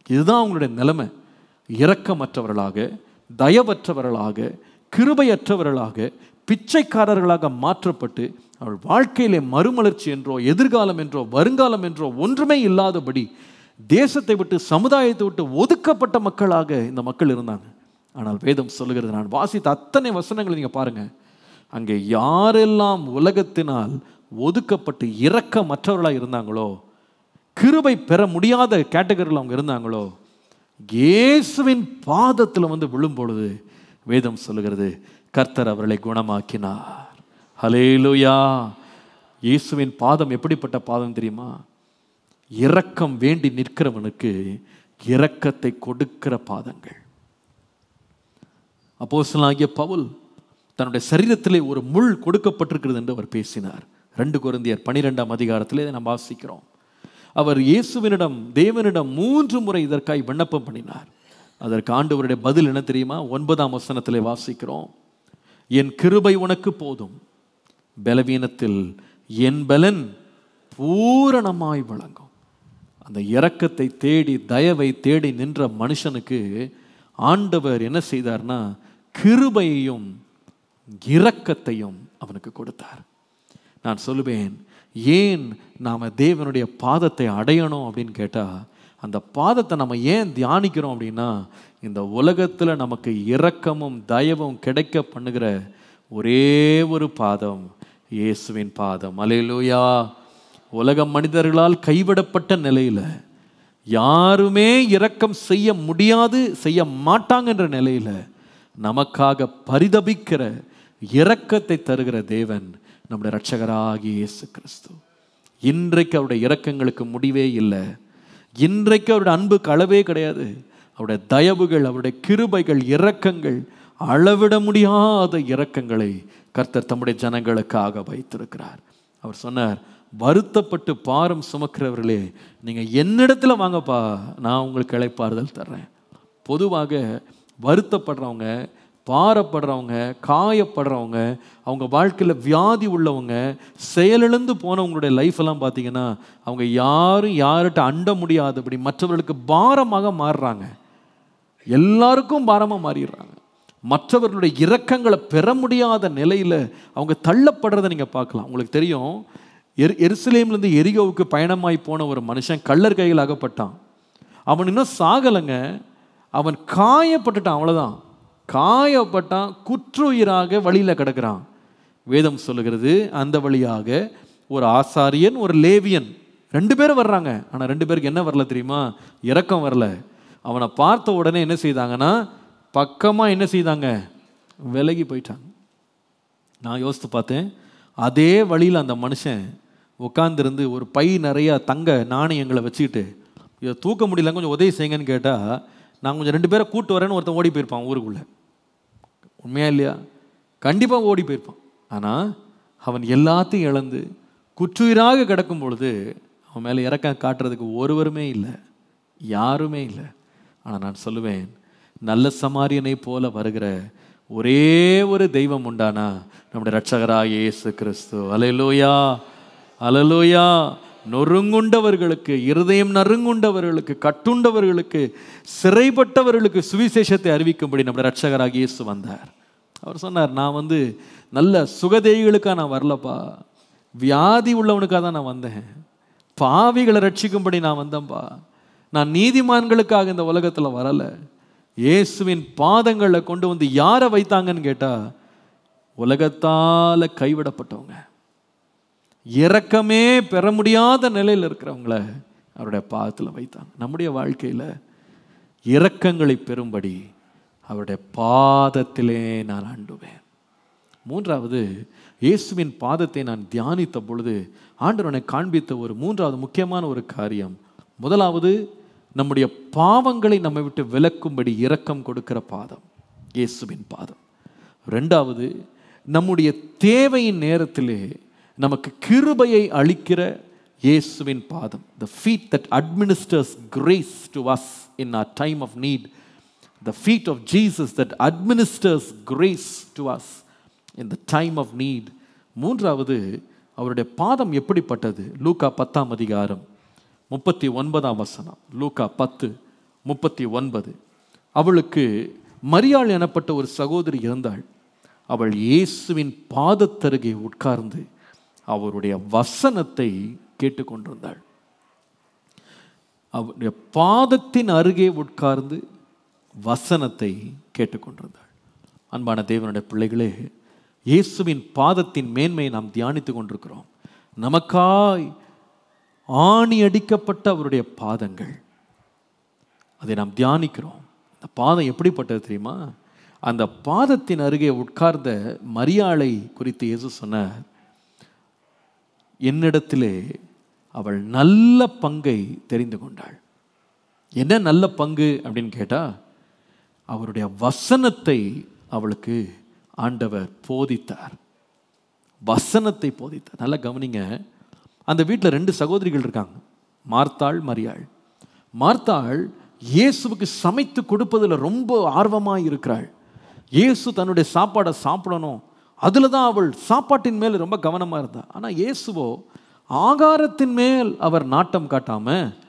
இதுதான் அவங்களுடைய நிலைமை. இரக்கமற்றவர்களாக, தயவற்றவர்களாக, கிருபையற்றவர்களாக, பிச்சைக்காரர்களாக மாற்றப்பட்டு அவள் வாழ்க்கையிலே மறுமலர்ச்சி என்றோ, எதிர்காலம் என்றோ, வருங்காலம் என்றோ ஒன்றுமே இல்லாதபடி தேசத்தை விட்டு, சமுதாயத்தை விட்டு ஒதுக்கப்பட்ட மக்களாக இந்த மக்கள் இருந்தாங்க. ஆனால் வேதம் சொல்லுகிறது, நான் வாசித்த அத்தனை வசனங்களை நீங்கள் பாருங்கள், அங்கே யாரெல்லாம் உலகத்தினால் ஒதுக்கப்பட்டு இரக்கமற்றவர்களாக இருந்தாங்களோ, கிருபை பெற முடியாத கேட்டகரியில் அவங்க இருந்தாங்களோ, இயேசுவின் பாதத்தில் வந்து விழும்பொழுது வேதம் சொல்லுகிறது, கர்த்தர் அவர்களை குணமாக்கினார். ஹல்லேலூயா. இயேசுவின் பாதம் எப்படிப்பட்ட பாதம் தெரியுமா? இரக்கம் வேண்டி நிற்கிறவனுக்கு இரக்கத்தை கொடுக்கிற பாதங்கள். அப்போஸ்தலனாகிய பவுல் தன்னுடைய சரீரத்திலே ஒரு முள் கொடுக்கப்பட்டிருக்கிறது என்று அவர் பேசினார். 2 கொரிந்தியர் 12ஆம் அதிகாரத்திலே நாம் வாசிக்கிறோம். அவர் இயேசுவினிடம், தேவனிடம் 3 முறை இதற்காய் விண்ணப்பம் பண்ணினார். அதற்கு ஆண்டவருடைய பதில் என்ன தெரியுமா? 9ஆம் வசனத்திலே வாசிக்கிறோம், என் கிருபை உனக்கு போதும், பலவீனத்தில் என் பலன் பூரணமாய் விளங்கும். அந்த இரக்கத்தை தேடி, தயவை தேடி நின்ற மனுஷனுக்கு ஆண்டவர் என்ன செய்தார்னா, கிருபையையும் இரக்கத்தையும் அவனுக்கு கொடுத்தார். நான் சொல்லுவேன், ஏன் நாம் தேவனுடைய பாதத்தை அடையணும் அப்படின்னு கேட்டால், அந்த பாதத்தை நம்ம ஏன் தியானிக்கிறோம் அப்படின்னா, இந்த உலகத்தில் நமக்கு இரக்கமும் தயவும் கிடைக்க பண்ணுகிற ஒரே ஒரு பாதம் இயேசுவின் பாதம். அல்லேலூயா. உலக மனிதர்களால் கைவிடப்பட்ட நிலையில், யாருமே இரக்கம் செய்ய முடியாது, செய்ய மாட்டாங்கன்ற நிலையில் நமக்காக பரிதபிக்கிற, இரக்கத்தை தருகிற தேவன் நம்முடைய இரட்சகராகிய இயேசு கிறிஸ்து. இன்றைக்கு அவருடைய இரக்கங்களுக்கு முடிவே இல்லை. இன்றைக்கு அவருடைய அன்புக்கு அளவே கிடையாது. அவருடைய தயவுகள், அவருடைய கிருபைகள், இரக்கங்கள், அளவிட முடியாத இரக்கங்களை கர்த்தர் தம்முடைய ஜனங்களுக்காக வைத்திருக்கிறார். அவர் சொன்னார், வருத்தப்பட்டு பாரம் சுமக்கிறவர்களே, நீங்கள் என்னிடத்துல வாங்கப்பா, நான் உங்களுக்கு இளைப்பாறுதல் தர்றேன். பொதுவாக வருத்தப்படுறவங்க, பாரப்படுறவங்க, காயப்படுறவங்க, அவங்க வாழ்க்கையில் வியாதி உள்ளவங்க, செயலிழந்து போனவங்களுடைய லைஃப்பெல்லாம் பார்த்தீங்கன்னா, அவங்க யாரும் யார்கிட்ட அண்ட முடியாதபடி மற்றவர்களுக்கு பாரமாக மாறுறாங்க. எல்லாருக்கும் பாரமாக மாறிடுறாங்க. மற்றவர்களுடைய இரக்கங்களை பெற முடியாத நிலையில் அவங்க தள்ளப்படுறதை நீங்கள் பார்க்கலாம். உங்களுக்கு தெரியும், எருசலேம்லேருந்து எரிகோவுக்கு பயணமாய் போன ஒரு மனுஷன் கள்ளர் கையில் அகப்பட்டான். அவன் இன்னும் சாகலைங்க, அவன் காயப்பட்டுட்டான், அவ்வளோதான். காயப்பட்டான், குற்றுயிராக வழியில் கிடக்கிறான். வேதம் சொல்லுகிறது, அந்த வழியாக ஒரு ஆசாரியன், ஒரு லேவியன், 2 பேரும் வர்றாங்க. ஆனால் 2 பேருக்கு என்ன வரல தெரியுமா? இரக்கம் வரல. அவனை பார்த்த உடனே என்ன செய்தாங்கன்னா, பக்கமாக என்ன செய்தாங்க? விலகி போயிட்டாங்க. நான் யோசித்து பார்த்தேன், அதே வழியில் அந்த மனுஷன் உட்காந்துருந்து ஒரு பை நிறையா தங்க நாணயங்களை வச்சுக்கிட்டு, இதை தூக்க முடியல, கொஞ்சம் உதவி செய்யுங்கன்னு கேட்டால், நான் கொஞ்சம் 2 பேரை கூட்டு வரேன்னு ஒருத்தன் ஓடி போயிருப்பான் ஊருக்குள்ளே. உண்மையா இல்லையா? கண்டிப்பாக ஓடி போயிருப்பான். ஆனால் அவன் எல்லாத்தையும் இழந்து குற்றுயிராக கிடக்கும் பொழுது அவன் மேலே இறக்கம் காட்டுறதுக்கு ஒருவருமே இல்லை, யாருமே இல்லை. ஆனால் நான் சொல்லுவேன், நல்ல சமாரியனை போல வருகிற ஒரே ஒரு தெய்வம் உண்டானா நம்முடைய இரட்சகராகிய இயேசு கிறிஸ்து. அல்லேலூயா, அல்லேலூயா. நொறுங்குண்டவர்களுக்கு, இருதயம் நறுங்குண்டவர்களுக்கு, கட்டுண்டவர்களுக்கு, சிறைப்பட்டவர்களுக்கு சுவிசேஷத்தை அறிவிக்கும்படி நம்முடைய இரட்சகராகிய இயேசு வந்தார். அவர் சொன்னார், நான் நல்ல சுகதேகிகளுக்காக நான் வரலப்பா, வியாதி உள்ளவனுக்காக தான் நான் வந்தேன். பாவிகளை ரட்சிக்கும்படி நான் வந்தேன்ப்பா. நான் நீதிமான்களுக்காக இந்த உலகத்தில் வரலை. இயேசுவின் பாதங்களை கொண்டு வந்து யாரை வைத்தாங்கன்னு கேட்டால், உலகத்தால் கைவிடப்பட்டவங்க, இரக்கமே பெற முடியாத நிலையில் இருக்கிறவங்கள அவருடைய பாதத்தில் வைத்தாங்க. நம்முடைய வாழ்க்கையில் இரக்கங்களை பெறும்படி அவருடைய பாதத்திலே நான் ஆண்டுவேன். 3வது, இயேசுவின் பாதத்தை நான் தியானித்த பொழுது ஆண்டவனை காண்பித்த ஒரு 3வது முக்கியமான ஒரு காரியம், முதலாவது நம்முடைய பாவங்களை நம்மை விட்டு விலக்கும்படி இரக்கம் கொடுக்கிற பாதம் இயேசுவின் பாதம். 2வது, நம்முடைய தேவையின் நேரத்திலே நமக்கு கிருபையை அளிக்கிற இயேசுவின் பாதம். The feet that administers grace to us in our time of need. The feet of Jesus that administers grace to us in the time of need. 3வது, அவருடைய பாதம் எப்படிப்பட்டது? லூக்கா 10ஆம் அதிகாரம் 39ஆம் வசனம். லூக்கா 10, 39. அவளுக்கு மரியாள் எனப்பட்ட ஒரு சகோதரி இருந்தாள். அவள் இயேசுவின் பாதத்தருகே உட்கார்ந்து அவருடைய வசனத்தை கேட்டுக்கொண்டிருந்தாள். அவருடைய பாதத்தின் அருகே உட்கார்ந்து வசனத்தை கேட்டுக்கொண்டிருந்தாள். அன்பான தேவனுடைய பிள்ளைகளே, இயேசுவின் பாதத்தின் மேன்மையை நாம் தியானித்து கொண்டிருக்கிறோம். நமக்காய் ஆணி அடிக்கப்பட்ட அவருடைய பாதங்கள், அதை நாம் தியானிக்கிறோம். அந்த பாதம் எப்படிப்பட்டது தெரியுமா? அந்த பாதத்தின் அருகே உட்கார்ந்த மரியாளை குறித்து இயேசு சொன்னார், என்னிடத்திலே அவள் நல்ல பங்கை தெரிந்து கொண்டாள். என்ன நல்ல பங்கு அப்படின்னு கேட்டா, அவருடைய வசனத்தை அவளுக்கு ஆண்டவர் போதித்தார். வசனத்தை போதித்தார். நல்லா கவனிங்க. அந்த வீட்டில் 2 சகோதரிகள் இருக்காங்க, மார்த்தாள், மரியாள். மார்த்தாள் இயேசுவுக்கு சமைத்து கொடுப்பதில் ரொம்ப ஆர்வமாக இருக்கிறாள். இயேசு தன்னுடைய சாப்பாடை சாப்பிடணும், அதில் தான் அவள் சாப்பாட்டின் மேல் ரொம்ப கவனமாக இருந்தாள். ஆனால் இயேசுவோ ஆகாரத்தின் மேல் அவர் நாட்டம் காட்டாம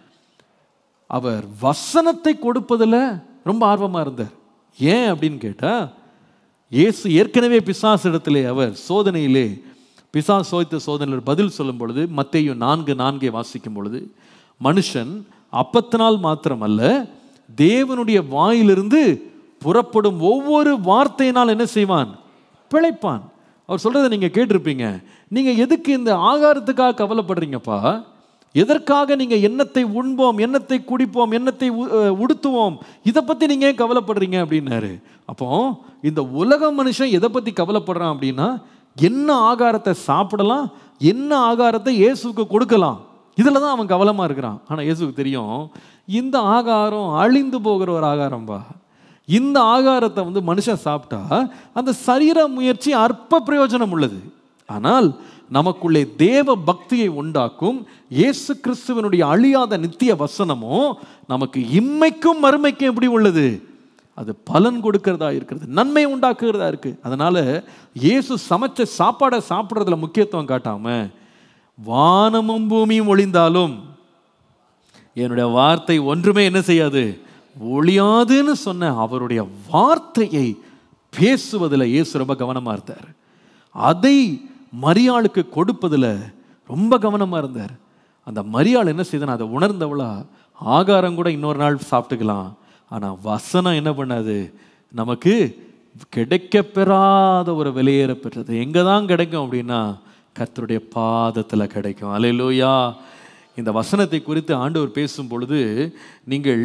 அவர் வசனத்தை கொடுப்பதில் ரொம்ப ஆர்வமாக இருந்தார். ஏன் அப்படின்னு கேட்டால், இயேசு ஏற்கனவே பிசாசு இடத்திலே அவர் சோதனையிலே, பிசாசு சோதித்த சோதனையில் பதில் சொல்லும் பொழுது, மத்தேயு 4:4 வாசிக்கும் பொழுது, மனுஷன் அப்பத்தினால் மாத்திரமல்ல தேவனுடைய வாயிலிருந்து புறப்படும் ஒவ்வொரு வார்த்தையினால் என்ன செய்வான்? பிழைப்பான். அவர் சொல்றதை நீங்க கேட்டிருப்பீங்க. நீங்க எதுக்கு இந்த ஆகாரத்துக்காக கவலைப்படுறீங்கப்பா? எதற்காக நீங்க எண்ணத்தை உண்போம், எண்ணத்தை குடிப்போம், எண்ணத்தை உடுத்துவோம், இதை பத்தி நீங்க ஏன் கவலைப்படுறீங்க அப்படின்னாரு. அப்போ இந்த உலக மனுஷன் எதை பத்தி கவலைப்படுறான் அப்படின்னா, என்ன ஆகாரத்தை சாப்பிடலாம், என்ன ஆகாரத்தை இயேசுக்கு கொடுக்கலாம், இதுல தான் அவன் கவலமா இருக்கிறான். ஆனா இயேசுக்கு தெரியும், இந்த ஆகாரம் அழிந்து போகிற ஒரு ஆகாரம்பா. இந்த ஆகாரத்தை மனுஷன் சாப்பிட்டா அந்த சரீர முயற்சி அற்ப பிரயோஜனம் உள்ளது. ஆனால் நமக்குள்ளே தேவ பக்தியை உண்டாக்கும் இயேசு கிறிஸ்துவனுடைய அழியாத நித்திய வசனமோ நமக்கு இம்மைக்கும் மறுமைக்கும் எப்படி உள்ளது? அது பலன் கொடுக்கிறதா இருக்கிறது, நன்மை உண்டாக்குகிறதா இருக்கு. அதனால இயேசு சமைச்ச சாப்பாடை சாப்பிட்றதுல முக்கியத்துவம் காட்டாம, வானமும் பூமியும் ஒளிந்தாலும் என்னுடைய வார்த்தை ஒன்றுமே என்ன செய்யாது, ஒளியாதுன்னு சொன்ன அவருடைய வார்த்தையை பேசுவதில் இயேசு ரொம்ப கவனமா இருந்தார். அதை மரியாளுக்கு கொடுப்பதில் ரொம்ப கவனமா இருந்தார். அந்த மரியாள் என்ன செய்தான்? அதை உணர்ந்தவளா, ஆகாரம் கூட இன்னொரு நாள் சாப்பிட்டுக்கலாம், ஆனா வசனம் என்ன பண்ணாது? நமக்கு கிடைக்க பெறாத ஒரு விலையேற பெற்றது. எங்க தான் கிடைக்கும் அப்படின்னா, கர்த்தருடைய பாதத்தில் கிடைக்கும். அல்லேலூயா. இந்த வசனத்தை குறித்து ஆண்டவர் பேசும் பொழுது, நீங்கள்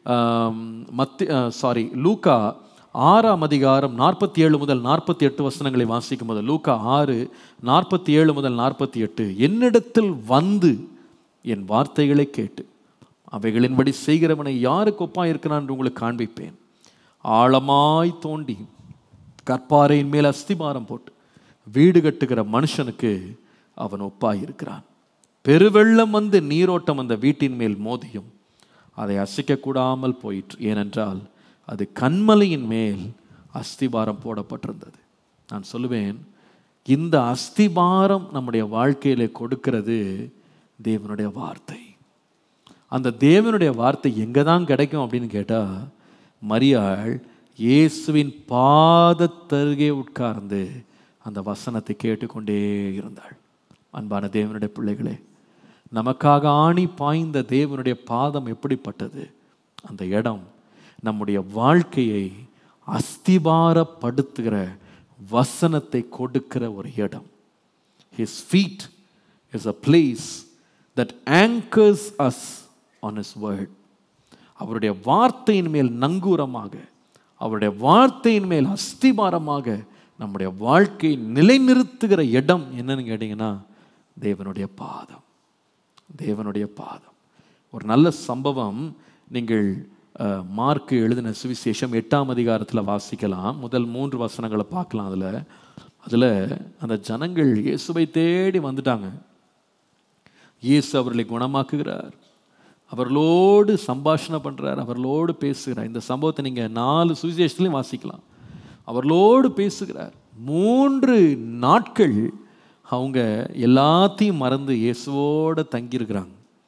லூக்கா 6ஆம் அதிகாரம் 47 முதல் 48 வசனங்களை வாசிக்கும் போது, லூக்கா 6:47 முதல் 48, என்னிடத்தில் வந்து என் வார்த்தைகளை கேட்டு அவைகளின்படி செய்கிறவனை யாருக்கு ஒப்பாய் இருக்கிறான் என்று உங்களுக்கு காண்பிப்பேன். ஆழமாய் தோண்டி கற்பாறையின் மேல் அஸ்திபாரம் போட்டு வீடு கட்டுகிற மனுஷனுக்கு அவன் ஒப்பாய் இருக்கிறான். பெருவெள்ளம் வந்து நீரோட்டம் அந்த வீட்டின் மேல் மோதியும் அதை அசைக்க கூடாமல் போயிற்று, ஏனென்றால் அது கன்மலையின் மேல் அஸ்திபாரம் போடப்பட்டிருந்தது. நான் சொல்லுவேன், இந்த அஸ்திபாரம் நம்முடைய வாழ்க்கையில கொடுக்கிறது தேவனுடைய வார்த்தை. அந்த தேவனுடைய வார்த்தை எங்க தான் கிடைக்கும் அப்படின்னு கேட்டா, மரியாள் இயேசுவின் பாதத்தருகே உட்கார்ந்து அந்த வசனத்தை கேட்டுக்கொண்டே இருந்தாள். அன்பான தேவனுடைய பிள்ளைகளே, நமக்காக ஆணி பாய்ந்த தேவனுடைய பாதம் எப்படிப்பட்டது? அந்த இடம் நம்முடைய வாழ்க்கையை அஸ்திபாரப்படுத்துகிற வசனத்தை கொடுக்கிற ஒரு இடம். His feet is a place that anchors us on His word. அவருடைய வார்த்தையின் மேல் நங்கூரமாக, அவருடைய வார்த்தையின் மேல் அஸ்திபாரமாக நம்முடைய வாழ்க்கையை நிலைநிறுத்துகிற இடம் என்னன்னு கேட்டீங்கன்னா, தேவனுடைய பாதம். தேவனுடைய பாதம். ஒரு நல்ல சம்பவம் நீங்கள் மார்க்கு எழுதின சுவிசேஷம் 8ஆம் அதிகாரத்தில் வாசிக்கலாம். முதல் 3 வசனங்களை பார்க்கலாம். அதில் அந்த ஜனங்கள் இயேசுவை தேடி வந்துட்டாங்க. இயேசு அவர்களை குணமாக்குகிறார், அவர்களோடு சம்பாஷணை பண்ணுறார், அவர்களோடு பேசுகிறார். இந்த சம்பவத்தை நீங்கள் 4 சுவிசேஷத்துலையும் வாசிக்கலாம். அவர்களோடு பேசுகிறார். 3 நாட்கள் அவங்க எல்லாத்தையும் மறந்து இயேசுவோடு தங்கியிருக்கிறாங்க.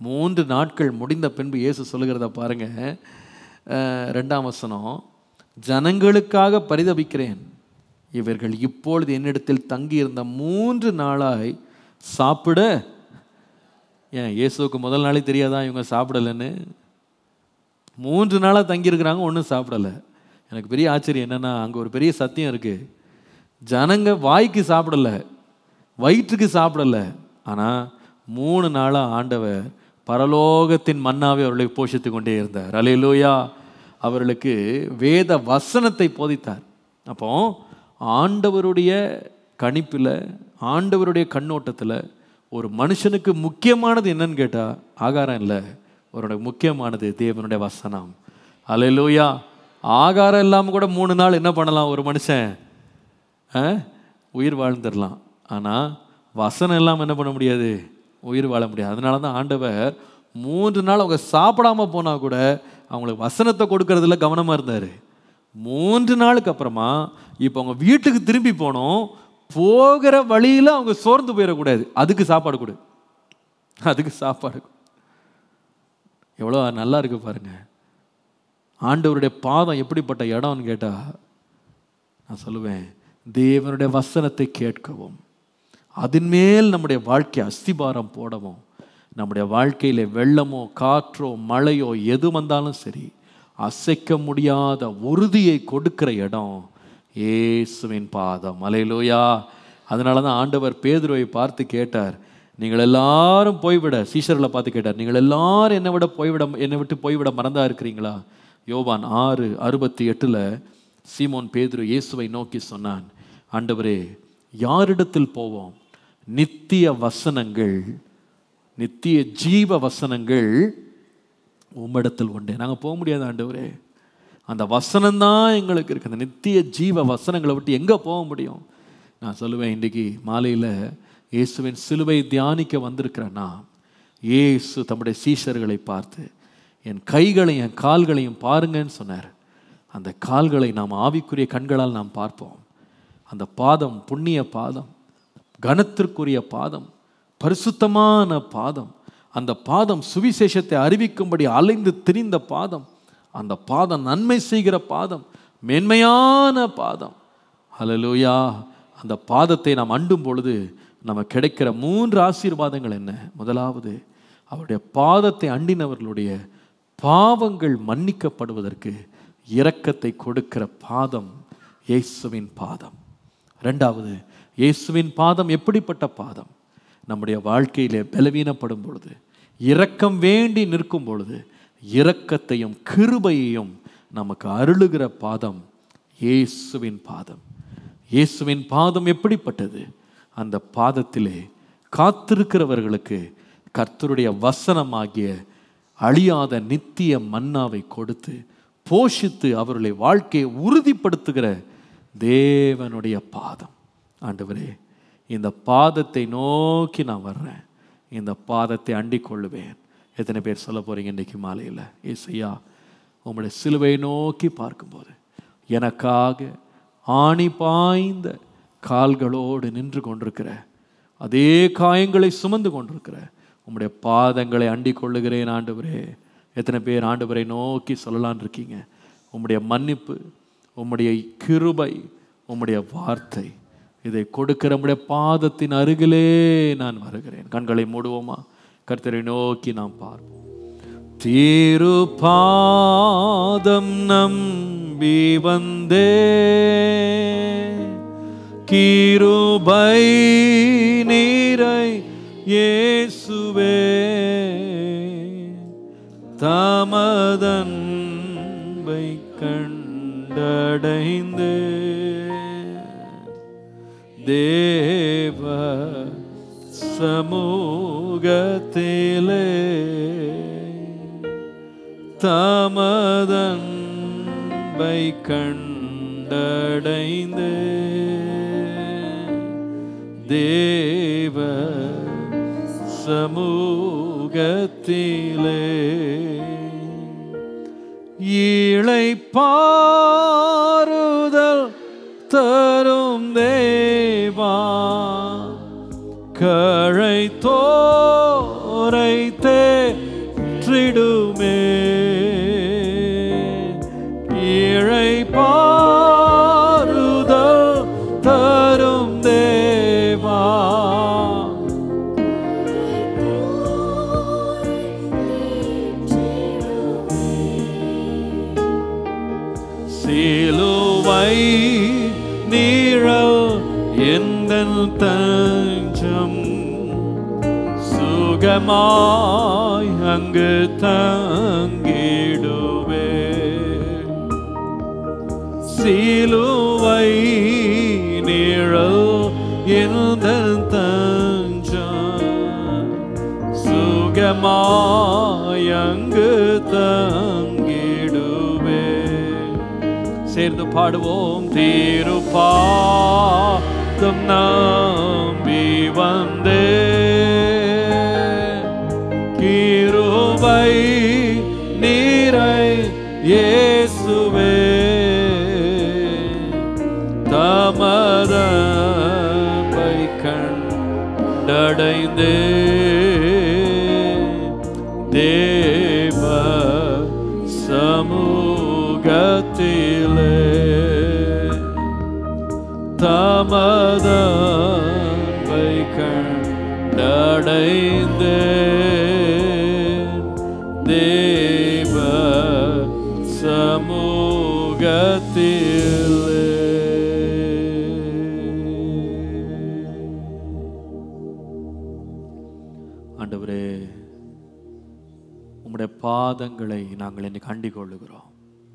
3 நாட்கள் முடிந்த பின்பு இயேசு சொல்லுகிறத பாருங்க. 2ஆம் வசனம், ஜனங்களுக்காக பரிதபிக்கிறேன், இவர்கள் இப்பொழுது என்னிடத்தில் தங்கியிருந்த 3 நாளாய் சாப்பிட. ஏன் இயேசுக்கு முதல் நாளே தெரியாதா இவங்க சாப்பிடலன்னு? 3 நாளாக தங்கியிருக்கிறாங்க, ஒன்றும் சாப்பிடலை. எனக்கு பெரிய ஆச்சரியம் என்னென்னா, அங்கே ஒரு பெரிய சத்தியம் இருக்குது. ஜனங்க வாய்க்கு சாப்பிடலை, வயிற்றுக்கு சாப்பிடலை, ஆனால் 3 நாளாக ஆண்டவர் பரலோகத்தின் மன்னாவை அவர்களை போஷித்து கொண்டே இருந்தார். அல்லேலூயா. அவர்களுக்கு வேத வசனத்தை போதித்தார். அப்போ ஆண்டவருடைய கணிப்பில், ஆண்டவருடைய கண்ணோட்டத்தில் ஒரு மனுஷனுக்கு முக்கியமானது என்னன்னு கேட்டால் ஆகாரம் இல்லை, அவருடைய முக்கியமானது தேவனுடைய வசனம். அல்லேலூயா. ஆகாரம் இல்லாமல் கூட 3 நாள் என்ன பண்ணலாம் ஒரு மனுஷன்? உயிர் வாழ்ந்துடலாம். ஆனால் வசனம் இல்லாமல் என்ன பண்ண முடியாது? உயிர் வாழ முடியாது. அதனால தான் ஆண்டவர் 3 நாள் அவங்க சாப்பிடாம போனால் கூட அவங்களுக்கு வசனத்தை கொடுக்கறதுல கவனமாக இருந்தார். 3 நாளுக்கு அப்புறமா இப்போ அவங்க வீட்டுக்கு திரும்பி போனோம், போகிற வழியில் அவங்க சோர்ந்து போயிடக்கூடாது, அதுக்கு சாப்பாடு கொடு, அதுக்கு சாப்பாடு கொடு. எவ்வளோ நல்லா இருக்கு பாருங்க. ஆண்டவருடைய பாதம் எப்படிப்பட்ட இடம்னு கேட்டால் நான் சொல்லுவேன், தேவனுடைய வசனத்தை கேட்கவும் அதன் மேல் நம்முடைய வாழ்க்கை அஸ்திபாரம் போடவும், நம்முடைய வாழ்க்கையில் வெள்ளமோ காற்றோ மழையோ எது வந்தாலும் சரி அசைக்க முடியாத உறுதியை கொடுக்கிற இடம் இயேசுவின் பாதம். அல்லேலூயா. அதனால தான் ஆண்டவர் பேதுருவை பார்த்து கேட்டார், நீங்கள் எல்லாரும் போய்விட, சீஷர்களை பார்த்து கேட்டார், நீங்கள் எல்லாரும் என்னை விட்டு போய்விட மறந்தா இருக்கிறீங்களா? யோவான் 6:68 சீமோன் பேதுரு இயேசுவை நோக்கி சொன்னான், ஆண்டவரே யாரிடத்தில் போவோம்? நித்திய வசனங்கள், நித்திய ஜீவ வசனங்கள் உம்மிடத்தில் உண்டு. நாங்கள் போக முடியாது ஆண்டவரே, அந்த வசனம்தான் எங்களுக்கு இருக்குது. அந்த நித்திய ஜீவ வசனங்களை விட்டு எங்கே போக முடியும்? நான் சொல்லுவேன், இன்றைக்கி மாலையில் இயேசுவின் சிலுவை தியானிக்க வந்திருக்கிறேன்னா, இயேசு தம்முடைய சீஷர்களை பார்த்து என் கைகளையும் என் கால்களையும் பாருங்கன்னு சொன்னார். அந்த கால்களை நாம் ஆவிக்குரிய கண்களால் நாம் பார்ப்போம். அந்த பாதம் புண்ணிய பாதம், கனத்திற்குரிய பாதம், பரிசுத்தமான பாதம். அந்த பாதம் சுவிசேஷத்தை அறிவிக்கும்படி அலைந்து திரிந்த பாதம். அந்த பாதம் நன்மை செய்கிற பாதம், மேன்மையான பாதம். ஹல்லேலூயா. அந்த பாதத்தை நாம் அண்டும் பொழுது நமக்கு கிடைக்கிற 3 ஆசீர்வாதங்கள் என்ன? முதலாவது, அவருடைய பாதத்தை அண்டினவர்களுடைய பாவங்கள் மன்னிக்கப்படுவதற்கு இரக்கத்தை கொடுக்கிற பாதம் இயேசுவின் பாதம். 2வது, இயேசுவின் பாதம் எப்படிப்பட்ட பாதம்? நம்முடைய வாழ்க்கையிலே பலவீனப்படும் பொழுது, இரக்கம் வேண்டி நிற்கும் பொழுது இரக்கத்தையும் கிருபையையும் நமக்கு அருளுகிற பாதம் இயேசுவின் பாதம். இயேசுவின் பாதம் எப்படிப்பட்டது? அந்த பாதத்திலே காத்திருக்கிறவர்களுக்கு கர்த்தருடைய வசனமாகிய அழியாத நித்திய மன்னாவை கொடுத்து போஷித்து அவர்களை வாழ்க்கையை உறுதிப்படுத்துகிற தேவனுடைய பாதம். ஆண்டவரே, இந்த பாதத்தை நோக்கி நான் வர்றேன், இந்த பாதத்தை அண்டிக் கொள்ளுவேன். எத்தனை பேர் சொல்ல போறீங்க இன்றைக்கு மாலையில்? ஏசையா, உம்முடைய சிலுவை நோக்கி பார்க்கும்போது எனக்காக ஆணி பாய்ந்த கால்களோடு நின்று கொண்டிருக்கிற, அதே காயங்களை சுமந்து கொண்டிருக்கிற உம்முடைய பாதங்களை அண்டிக் கொள்ளுகிறேன் ஆண்டவரே. எத்தனை பேர் ஆண்டவரை நோக்கி சொல்லலான் இருக்கீங்க? உம்முடைய மன்னிப்பு, உம்முடைய கிருபை, உம்முடைய வார்த்தை, இதை கொடுக்கிற உம்முடைய பாதத்தின் அருகிலே நான் வருகிறேன். கண்களை மூடுவோமா? கர்த்தரை நோக்கி நாம் பார்ப்போம். தீரு பாதம் நம்பி வந்தே, கிருபை நீரை இயேசுவே, தமதன்பை கண்டடைந்தே, தேவ சமூகத்திலே தமதன்பை கண்டடைந்தே, தேவ சமூகத்திலே இளைப்பாறுதல் தரும் தேவா, கழைத்தோரைத்தே எந்தன் தஞ்சம், சுகமாய் அங்கு தங்கிடுவே. சிலுவை நிழல் எந்தன் தஞ்சம், சுகமாய் அங்கு தங்கிடுவே. சேர்ந்து பாடுவோம். திருப்பாதம் நம்பி வந்தே, கிருபை நீரை இயேசுவே, தமதன்பை கண்டடைந்தே, தேவ சமூகத்திலே தமதன்பை கண்டடைந்தே, தேவ சமூகத்திலே. ஆண்டவரே, உம்முடைய பாதங்களை நாங்கள் இன்னைக்கு அண்டிக் கொள்ளுகிறோம்.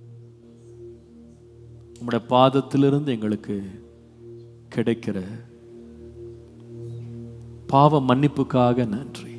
உம்முடைய பாதத்திலிருந்து எங்களுக்கு கிடைக்கிற பாவ மன்னிப்புக்காக நன்றி.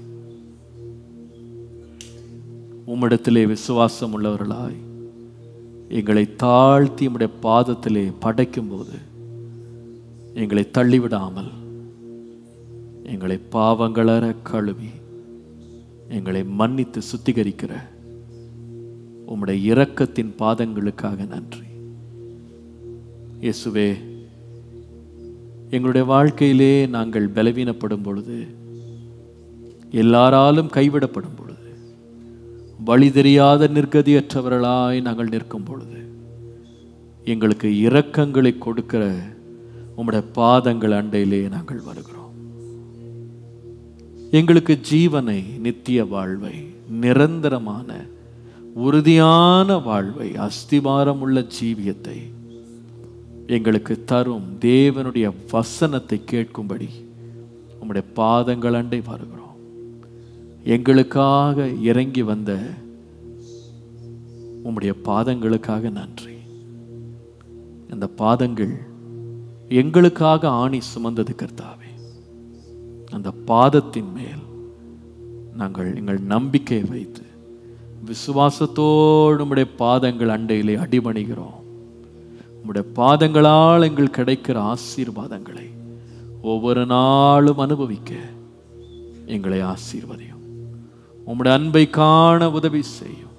உம்மிடத்திலே விசுவாசம் உள்ளவர்களாய் எங்களை தாழ்த்தி உம்முடைய பாதத்திலே படைக்கும் போது எங்களை தள்ளிவிடாமல் எங்களை பாவங்களற கழுவி எங்களை மன்னித்து சுத்திகரிக்கிற உம்முடைய இரக்கத்தின் பாதங்களுக்காக நன்றி. இயேசுவே, எங்களுடைய வாழ்க்கையிலே நாங்கள் பலவீனப்படும் பொழுது, எல்லாராலும் கைவிடப்படும் பொழுது, வழி தெரியாத நிர்கதியற்றவர்களாய் நாங்கள் நிற்கும் பொழுது, எங்களுக்கு இரக்கங்களை கொடுக்கிற உம்முடைய பாதங்கள் அண்டையிலே நாங்கள் வருகிறோம். எங்களுக்கு ஜீவனை, நித்திய வாழ்வை, நிரந்தரமான உறுதியான வாழ்வை, அஸ்திவாரம் உள்ள ஜீவியத்தை எங்களுக்கு தரும் தேவனுடைய வசனத்தை கேட்கும்படி உம்முடைய பாதங்கள் அண்டை வருகிறோம். எங்களுக்காக இறங்கி வந்த உம்முடைய பாதங்களுக்காக நன்றி. அந்த பாதங்கள் எங்களுக்காக ஆணி சுமந்தது கர்த்தாவே. அந்த பாதத்தின் மேல் நாங்கள் எங்கள் நம்பிக்கை வைத்து விசுவாசத்தோடு உம்முடைய பாதங்கள் அண்டையிலே அடிபணிகிறோம். உம்முடைய பாதங்களால் எங்கள் கிடைக்கிற ஆசீர்வாதங்களை ஒவ்வொரு நாளும் அனுபவிக்க எங்களை ஆசீர்வதியும். உம்முடைய அன்பை காண உதவி செய்யும்.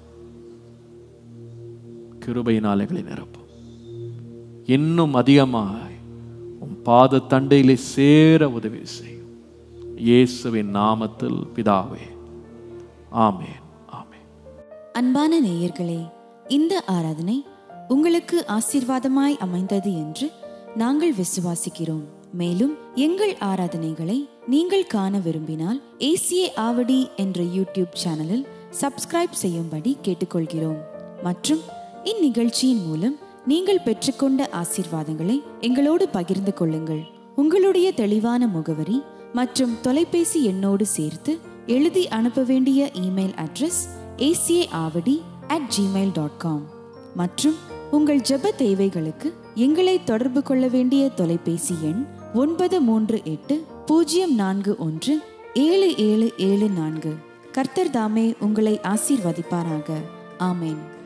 கிருபையினால் எங்களை நிரப்பும். இன்னும் அதிகமாய் உம் பாத தண்டையிலே சேர உதவி செய்யும். இயேசுவின் நாமத்தில் பிதாவே, ஆமென், ஆமென். அன்பான நேயர்களே, இந்த ஆராதனை உங்களுக்கு ஆசீர்வாதமாய் அமைந்தது என்று நாங்கள் விசுவாசிக்கிறோம். மேலும் எங்கள் ஆராதனைகளை நீங்கள் காண விரும்பினால் ஏசிஏ ஆவடி என்ற யூடியூப் சேனலில் சப்ஸ்கிரைப் செய்யும்படி கேட்டுக்கொள்கிறோம். மற்றும் இந்நிகழ்ச்சியின் மூலம் நீங்கள் பெற்றுக்கொண்ட ஆசீர்வாதங்களை எங்களோடு பகிர்ந்து கொள்ளுங்கள். உங்களுடைய தெளிவான முகவரி மற்றும் தொலைபேசி எண்ணோடு சேர்த்து எழுதி அனுப்ப வேண்டிய இமெயில் அட்ரஸ் acaavadi@gmail.com. மற்றும் உங்கள் ஜெப தேவைகளுக்கு எங்களை தொடர்பு கொள்ள வேண்டிய தொலைபேசி எண் 9380417774. கர்த்தர் தாமே உங்களை ஆசீர்வதிப்பாராக. ஆமேன்.